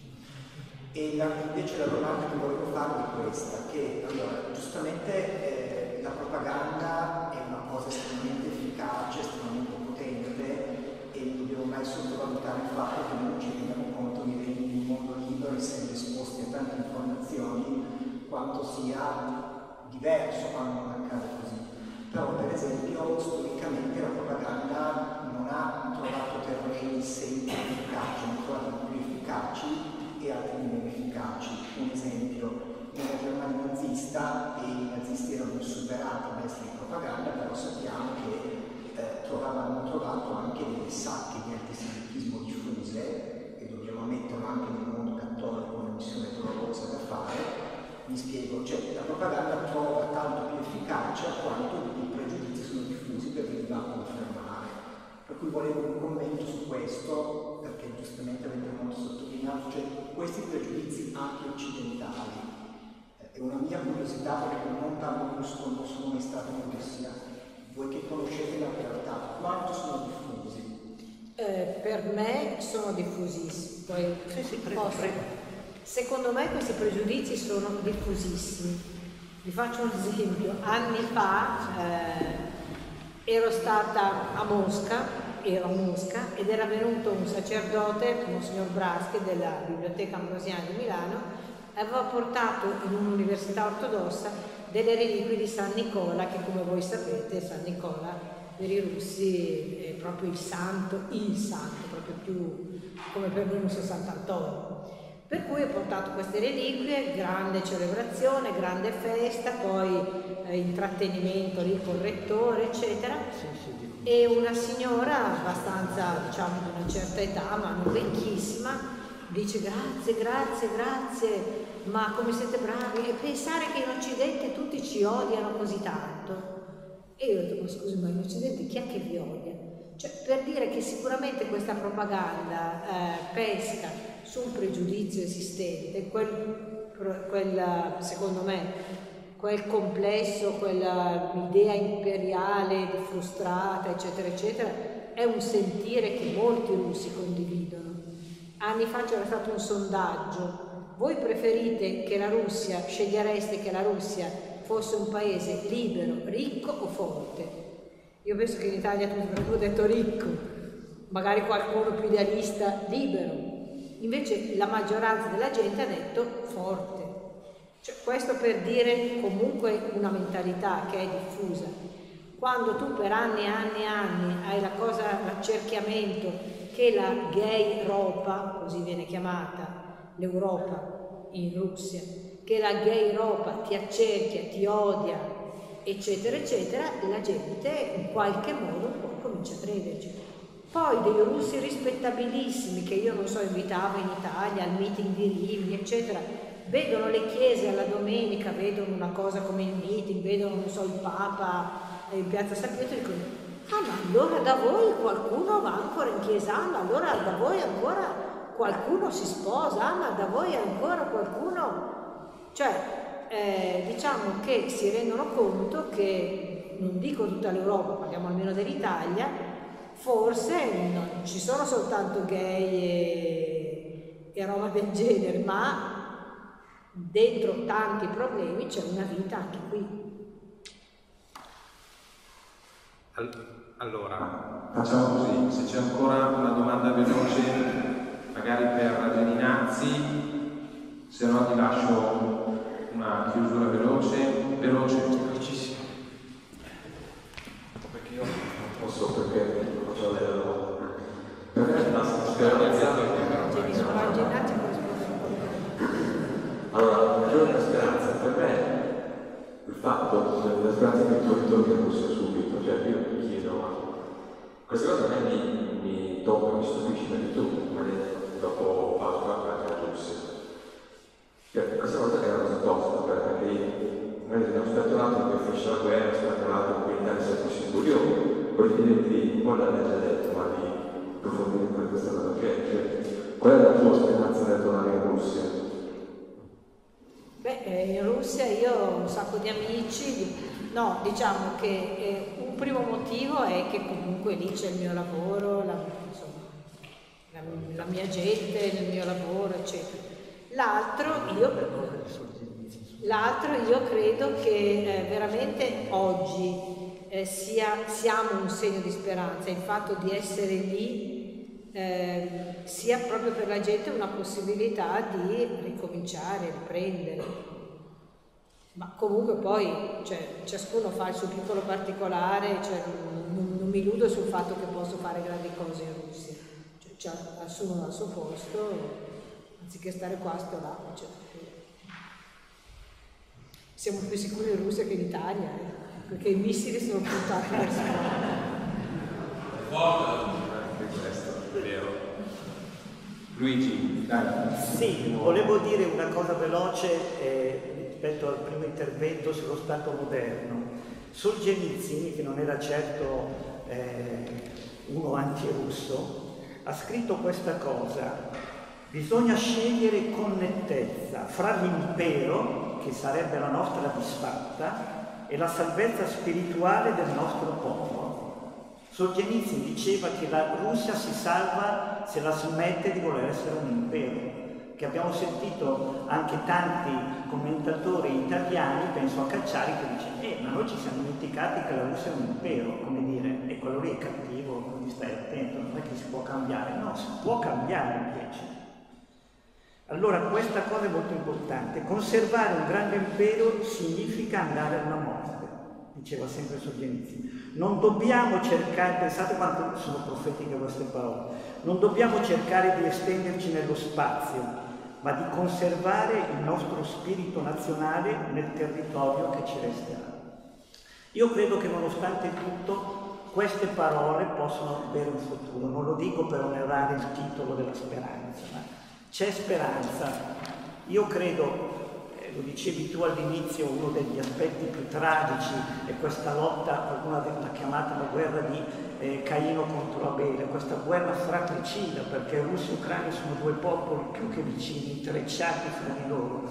E la, invece la domanda che volevo farvi è questa, che allora, giustamente eh, la propaganda è una cosa estremamente efficace, estremamente potente, e non dobbiamo mai sottovalutare il fatto che noi non ci rendiamo conto vivendo in un mondo libero, essendo esposti a tante informazioni, quanto sia diverso quando non accade così. Però per esempio storicamente la propaganda non ha trovato terreni sempre efficaci, ne ha trovati più efficaci e altri meno efficaci. Un esempio, nella Germania nazista, e i nazisti erano superati a mezzo di propaganda, però sappiamo che eh, trovavano, hanno trovato anche delle sacche di antisemitismo diffuse, e dobbiamo ammetterlo anche nel mondo cattolico, una missione dolorosa da fare. Mi spiego, cioè la propaganda trova tanto più efficacia quanto i pregiudizi sono diffusi, perché li va a confermare. Per cui volevo un commento su questo, perché giustamente avete molto sottolineato, cioè questi pregiudizi anche occidentali. È una mia curiosità, perché non tanto gusto, non sono mai stato in Russia. Voi che conoscete la realtà, quanto sono diffusi? Eh, per me sono diffusissimi. Poi Sì, sì, prego, posso- prego. Secondo me questi pregiudizi sono diffusissimi. Vi faccio un esempio. Anni fa eh, ero stata a Mosca, ero a Mosca ed era venuto un sacerdote, Monsignor Braschi, della Biblioteca Ambrosiana di Milano, aveva portato in un'università ortodossa delle reliquie di San Nicola, che come voi sapete San Nicola per i russi è proprio il santo, il santo, proprio più come per noi un Sant'Antonio. Per cui ho portato queste reliquie, grande celebrazione, grande festa, poi eh, intrattenimento lì col rettore, eccetera. E una signora abbastanza, diciamo, di una certa età, ma non vecchissima, dice: grazie, grazie, grazie, ma come siete bravi, e pensare che in Occidente tutti ci odiano così tanto. E io ho detto: ma scusi, ma in Occidente chi è che vi odia? Cioè, per dire che sicuramente questa propaganda eh, pesca su un pregiudizio esistente, quel, quel, secondo me quel complesso, quella idea imperiale frustrata, eccetera, eccetera, è un sentire che molti russi condividono. Anni fa c'era stato un sondaggio: voi preferite che la Russia, scegliereste che la Russia fosse un paese libero, ricco o forte? Io penso che in Italia tutti avrebbero detto ricco, magari qualcuno più idealista, libero. Invece la maggioranza della gente ha detto forte. Cioè, questo per dire comunque una mentalità che è diffusa. Quando tu per anni e anni e anni hai la cosa, l'accerchiamento che la gay Europa, così viene chiamata, l'Europa in Russia, che la gay Europa ti accerchia, ti odia, eccetera, eccetera, la gente in qualche modo un po' comincia a crederci. Poi dei russi rispettabilissimi, che io non so, invitavo in Italia al meeting di Rimini, eccetera, vedono le chiese alla domenica, vedono una cosa come il meeting, vedono, non so, il Papa in piazza San Pietro e dicono: ah, ma allora da voi qualcuno va ancora in chiesa, ah, ma allora da voi ancora qualcuno si sposa, ah, ma da voi ancora qualcuno... Cioè, eh, diciamo che si rendono conto che, non dico tutta l'Europa, parliamo almeno dell'Italia, forse non ci sono soltanto gay e, e roba del genere, ma dentro tanti problemi c'è una vita anche qui. Allora, facciamo così, se c'è ancora una domanda veloce, magari per Geninazzi, se no ti lascio una chiusura veloce, veloce, velocissima. Perché io non posso, perché faccio lei la domanda. Per me è una speranza. Allora, la ragione della speranza, per me il fatto della speranza che tu ritorni in Russia subito, cioè io mi chiedo, ma questa cosa a me mi, mi tocca, mi stupisce, perché tu, dopo Pasqua, vai in Russia. Cioè, questa cosa è una cosa tosta, perché magari abbiamo aspettato un attimo che finisce la guerra, aspettato un attimo che l'Italia sia più sicuro. Io voglio chiederti, un po' l'hai già detto, ma di approfondire per questa cosa, cioè, qual è la tua speranza nel tornare in Russia? Beh, in Russia io ho un sacco di amici, no, diciamo che eh, un primo motivo è che comunque lì c'è il mio lavoro, la, insomma, la, la mia gente, il mio lavoro, eccetera. L'altro io, l'altro io credo che eh, veramente oggi eh, sia, siamo un segno di speranza, il fatto di essere lì Eh, sia proprio per la gente una possibilità di ricominciare, riprendere. Ma comunque poi cioè, ciascuno fa il suo piccolo particolare, cioè, non, non mi illudo sul fatto che posso fare grandi cose in Russia, cioè, cioè, assumono al suo posto, anziché stare qua sto là, cioè, siamo più sicuri in Russia che in Italia, eh, perché i missili sono puntati verso qua. Vero. Luigi, dai. Sì, volevo dire una cosa veloce eh, rispetto al primo intervento sullo Stato moderno. Solzhenitsyn, che non era certo eh, uno antirusso, ha scritto questa cosa: bisogna scegliere con nettezza fra l'impero, che sarebbe la nostra disfatta, e la salvezza spirituale del nostro popolo. Solzhenitsyn diceva che la Russia si salva se la smette di voler essere un impero, che abbiamo sentito anche tanti commentatori italiani, penso a Cacciari, che dice eh, ma noi ci siamo dimenticati che la Russia è un impero, come dire, e quello lì è cattivo, quindi stai attento, non è che si può cambiare, no, si può cambiare invece. Allora questa cosa è molto importante, conservare un grande impero significa andare alla morte, diceva sempre Solzhenitsyn. Non dobbiamo cercare, pensate quanto sono profetiche queste parole, non dobbiamo cercare di estenderci nello spazio, ma di conservare il nostro spirito nazionale nel territorio che ci resterà. Io credo che nonostante tutto queste parole possono avere un futuro, non lo dico per onorare il titolo della speranza, ma c'è speranza. Io credo, lo dicevi tu all'inizio, uno degli aspetti più tragici è questa lotta, qualcuno l'ha chiamata la guerra di eh, Caino contro Abele, questa guerra fratricida, perché russi e ucraini sono due popoli più che vicini, intrecciati fra di loro.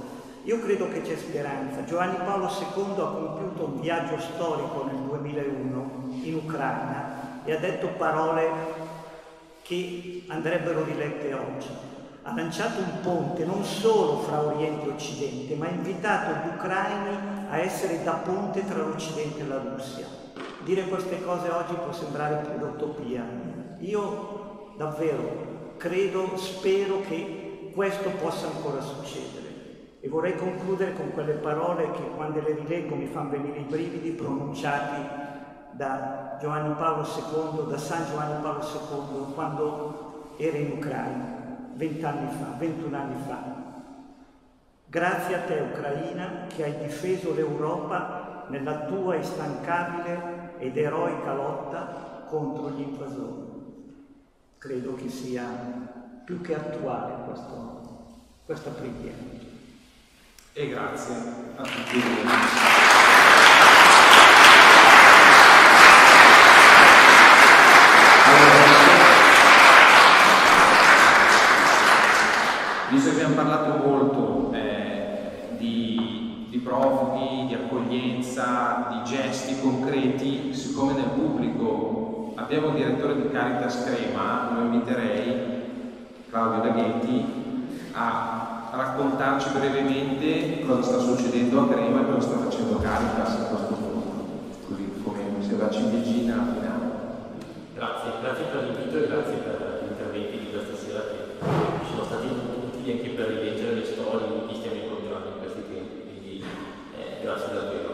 Io credo che c'è speranza. Giovanni Paolo secondo ha compiuto un viaggio storico nel duemilauno in Ucraina e ha detto parole che andrebbero rilette oggi. Ha lanciato un ponte non solo fra Oriente e Occidente, ma ha invitato gli ucraini a essere da ponte tra l'Occidente e la Russia. Dire queste cose oggi può sembrare più l'utopia. Io davvero credo, spero che questo possa ancora succedere. E vorrei concludere con quelle parole che quando le rileggo mi fanno venire i brividi, pronunciati da Giovanni Paolo secondo, da San Giovanni Paolo secondo, quando era in Ucraina, vent'anni fa, ventuno anni fa. Grazie a te, Ucraina, che hai difeso l'Europa nella tua instancabile ed eroica lotta contro gli invasori. Credo che sia più che attuale questo, questa preghiera. E grazie a tutti. Visto che abbiamo parlato molto eh, di, di profughi, di accoglienza, di gesti concreti, siccome nel pubblico abbiamo il direttore di Caritas Crema, lo inviterei, Claudio Laghetti, a raccontarci brevemente cosa sta succedendo a Crema e cosa sta facendo Caritas a questo punto, così come se la ciliegina a finale. Grazie, grazie per l'invito e grazie per gli interventi di questa sera che sono stati utili anche per rileggere le storie di chi stiamo incontrando in questi tempi, quindi eh, grazie davvero.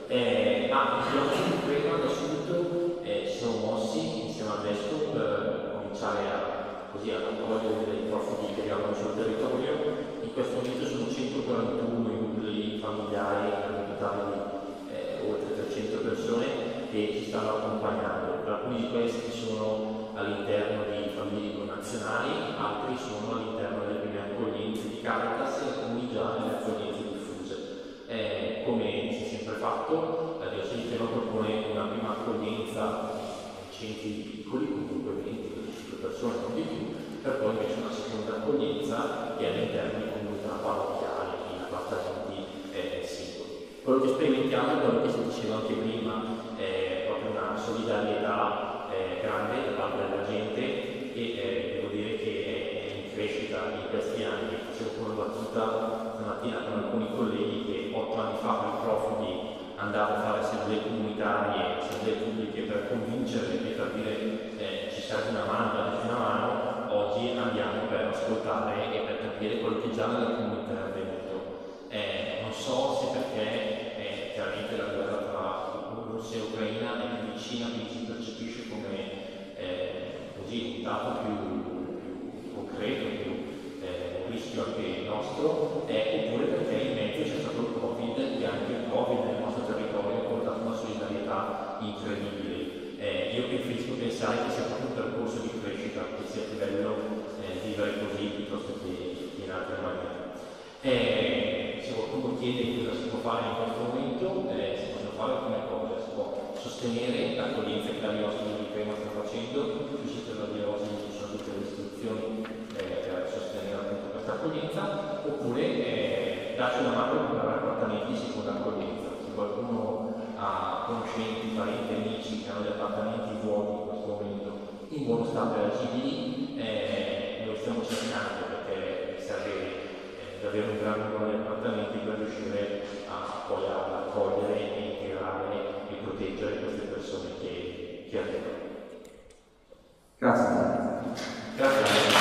Eh, ah, gli occhi di Crema da subito eh, si sono mossi insieme al vescovo per cominciare a, così, a accogliere dei profughi che arrivano sul territorio. In questo momento sono centoquarantuno i nuclei familiari in totale di eh, oltre trecento persone che ci stanno accompagnando. Alcuni di questi sono all'interno di famiglie connazionali, altri sono all'interno delle prime accoglienze di Caritas e alcuni già nelle accoglienze diffuse. Eh, come si è sempre fatto, la Diocesi di Crema propone una prima accoglienza in centri piccoli, comunque venti venticinque persone, non di più, per poi invece una seconda accoglienza che è all'interno di comunità parrocchiali, in appartamenti eh, singoli. Quello che sperimentiamo è quello che si diceva anche prima, è proprio una solidarietà eh, grande da parte della gente e eh, devo dire che è in crescita in questi anni. Facevo una battuta stamattina con alcuni colleghi che otto anni fa per i profughi andavo a fare assemblee comunitarie, assemblee pubbliche per convincere e per dire eh, ci serve una mano, dateci una mano. Oggi andiamo per ascoltare e per capire quello che già nella comunità è avvenuto. Eh, non so se perché eh, chiaramente la guerra tra Russia e Ucraina è più vicina, quindi si percepisce come eh, così un dato più, più concreto, più eh, un rischio anche nostro, eh, oppure perché in mezzo c'è stato il Covid e anche il Covid nel nostro territorio ha portato una solidarietà incredibile. Eh, io preferisco pensare che sia proprio un percorso di crescita, che sia più bello eh, vivere così piuttosto che in altre maniere. Eh, se qualcuno chiede cosa si può fare in questo momento, eh, si possono fare alcune cose, si può sostenere l'accoglienza che la Diocesi di Crema sta facendo, sul sito della Diocesi ci sono tutte le istruzioni eh, per sostenere appunto questa accoglienza, oppure eh, darci una mano per comprare appartamenti di seconda accoglienza. Se qualcuno ha conoscenti, parenti, amici che hanno degli appartamenti vuoti in questo momento in buono stato e agibili, eh, noi stiamo cercando perché serve eh, davvero un gran numero di appartamenti per riuscire a poi a accogliere e integrare e proteggere queste persone che, che arrivano. Grazie. Grazie a lei.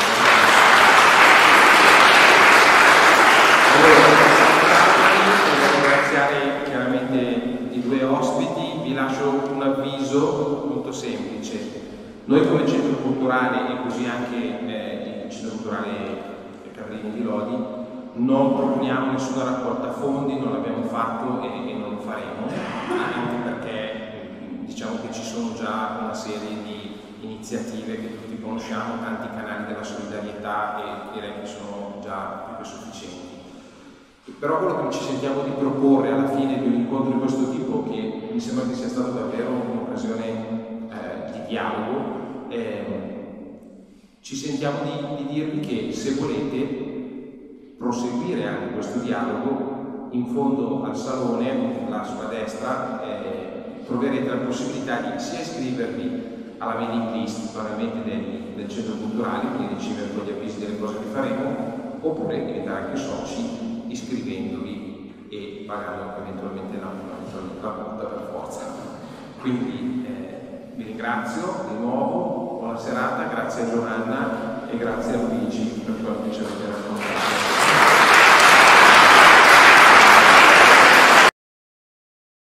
Due ospiti, vi lascio un avviso molto semplice. Noi come centro culturale e così anche eh, il centro culturale Carlini di Lodi non proponiamo nessuna raccolta fondi, non l'abbiamo fatto e, e non lo faremo, anche perché diciamo che ci sono già una serie di iniziative che tutti conosciamo, tanti canali della solidarietà e direi che sono già più che sufficienti. Però quello che ci sentiamo di proporre alla fine di un incontro di questo tipo, che mi sembra che sia stata davvero un'occasione eh, di dialogo, eh, ci sentiamo di, di dirvi che se volete proseguire anche questo dialogo in fondo al salone, là sulla destra, eh, troverete la possibilità di sia iscrivervi alla mailing list banalmente del, del centro culturale, quindi ricevere poi gli avvisi delle cose che faremo, oppure diventare anche soci iscrivendovi e pagando eventualmente la, la, la multa per forza. Quindi eh, vi ringrazio di nuovo, buona serata, grazie a Giovanna e grazie a Luigi per quello che ci avete raccontato.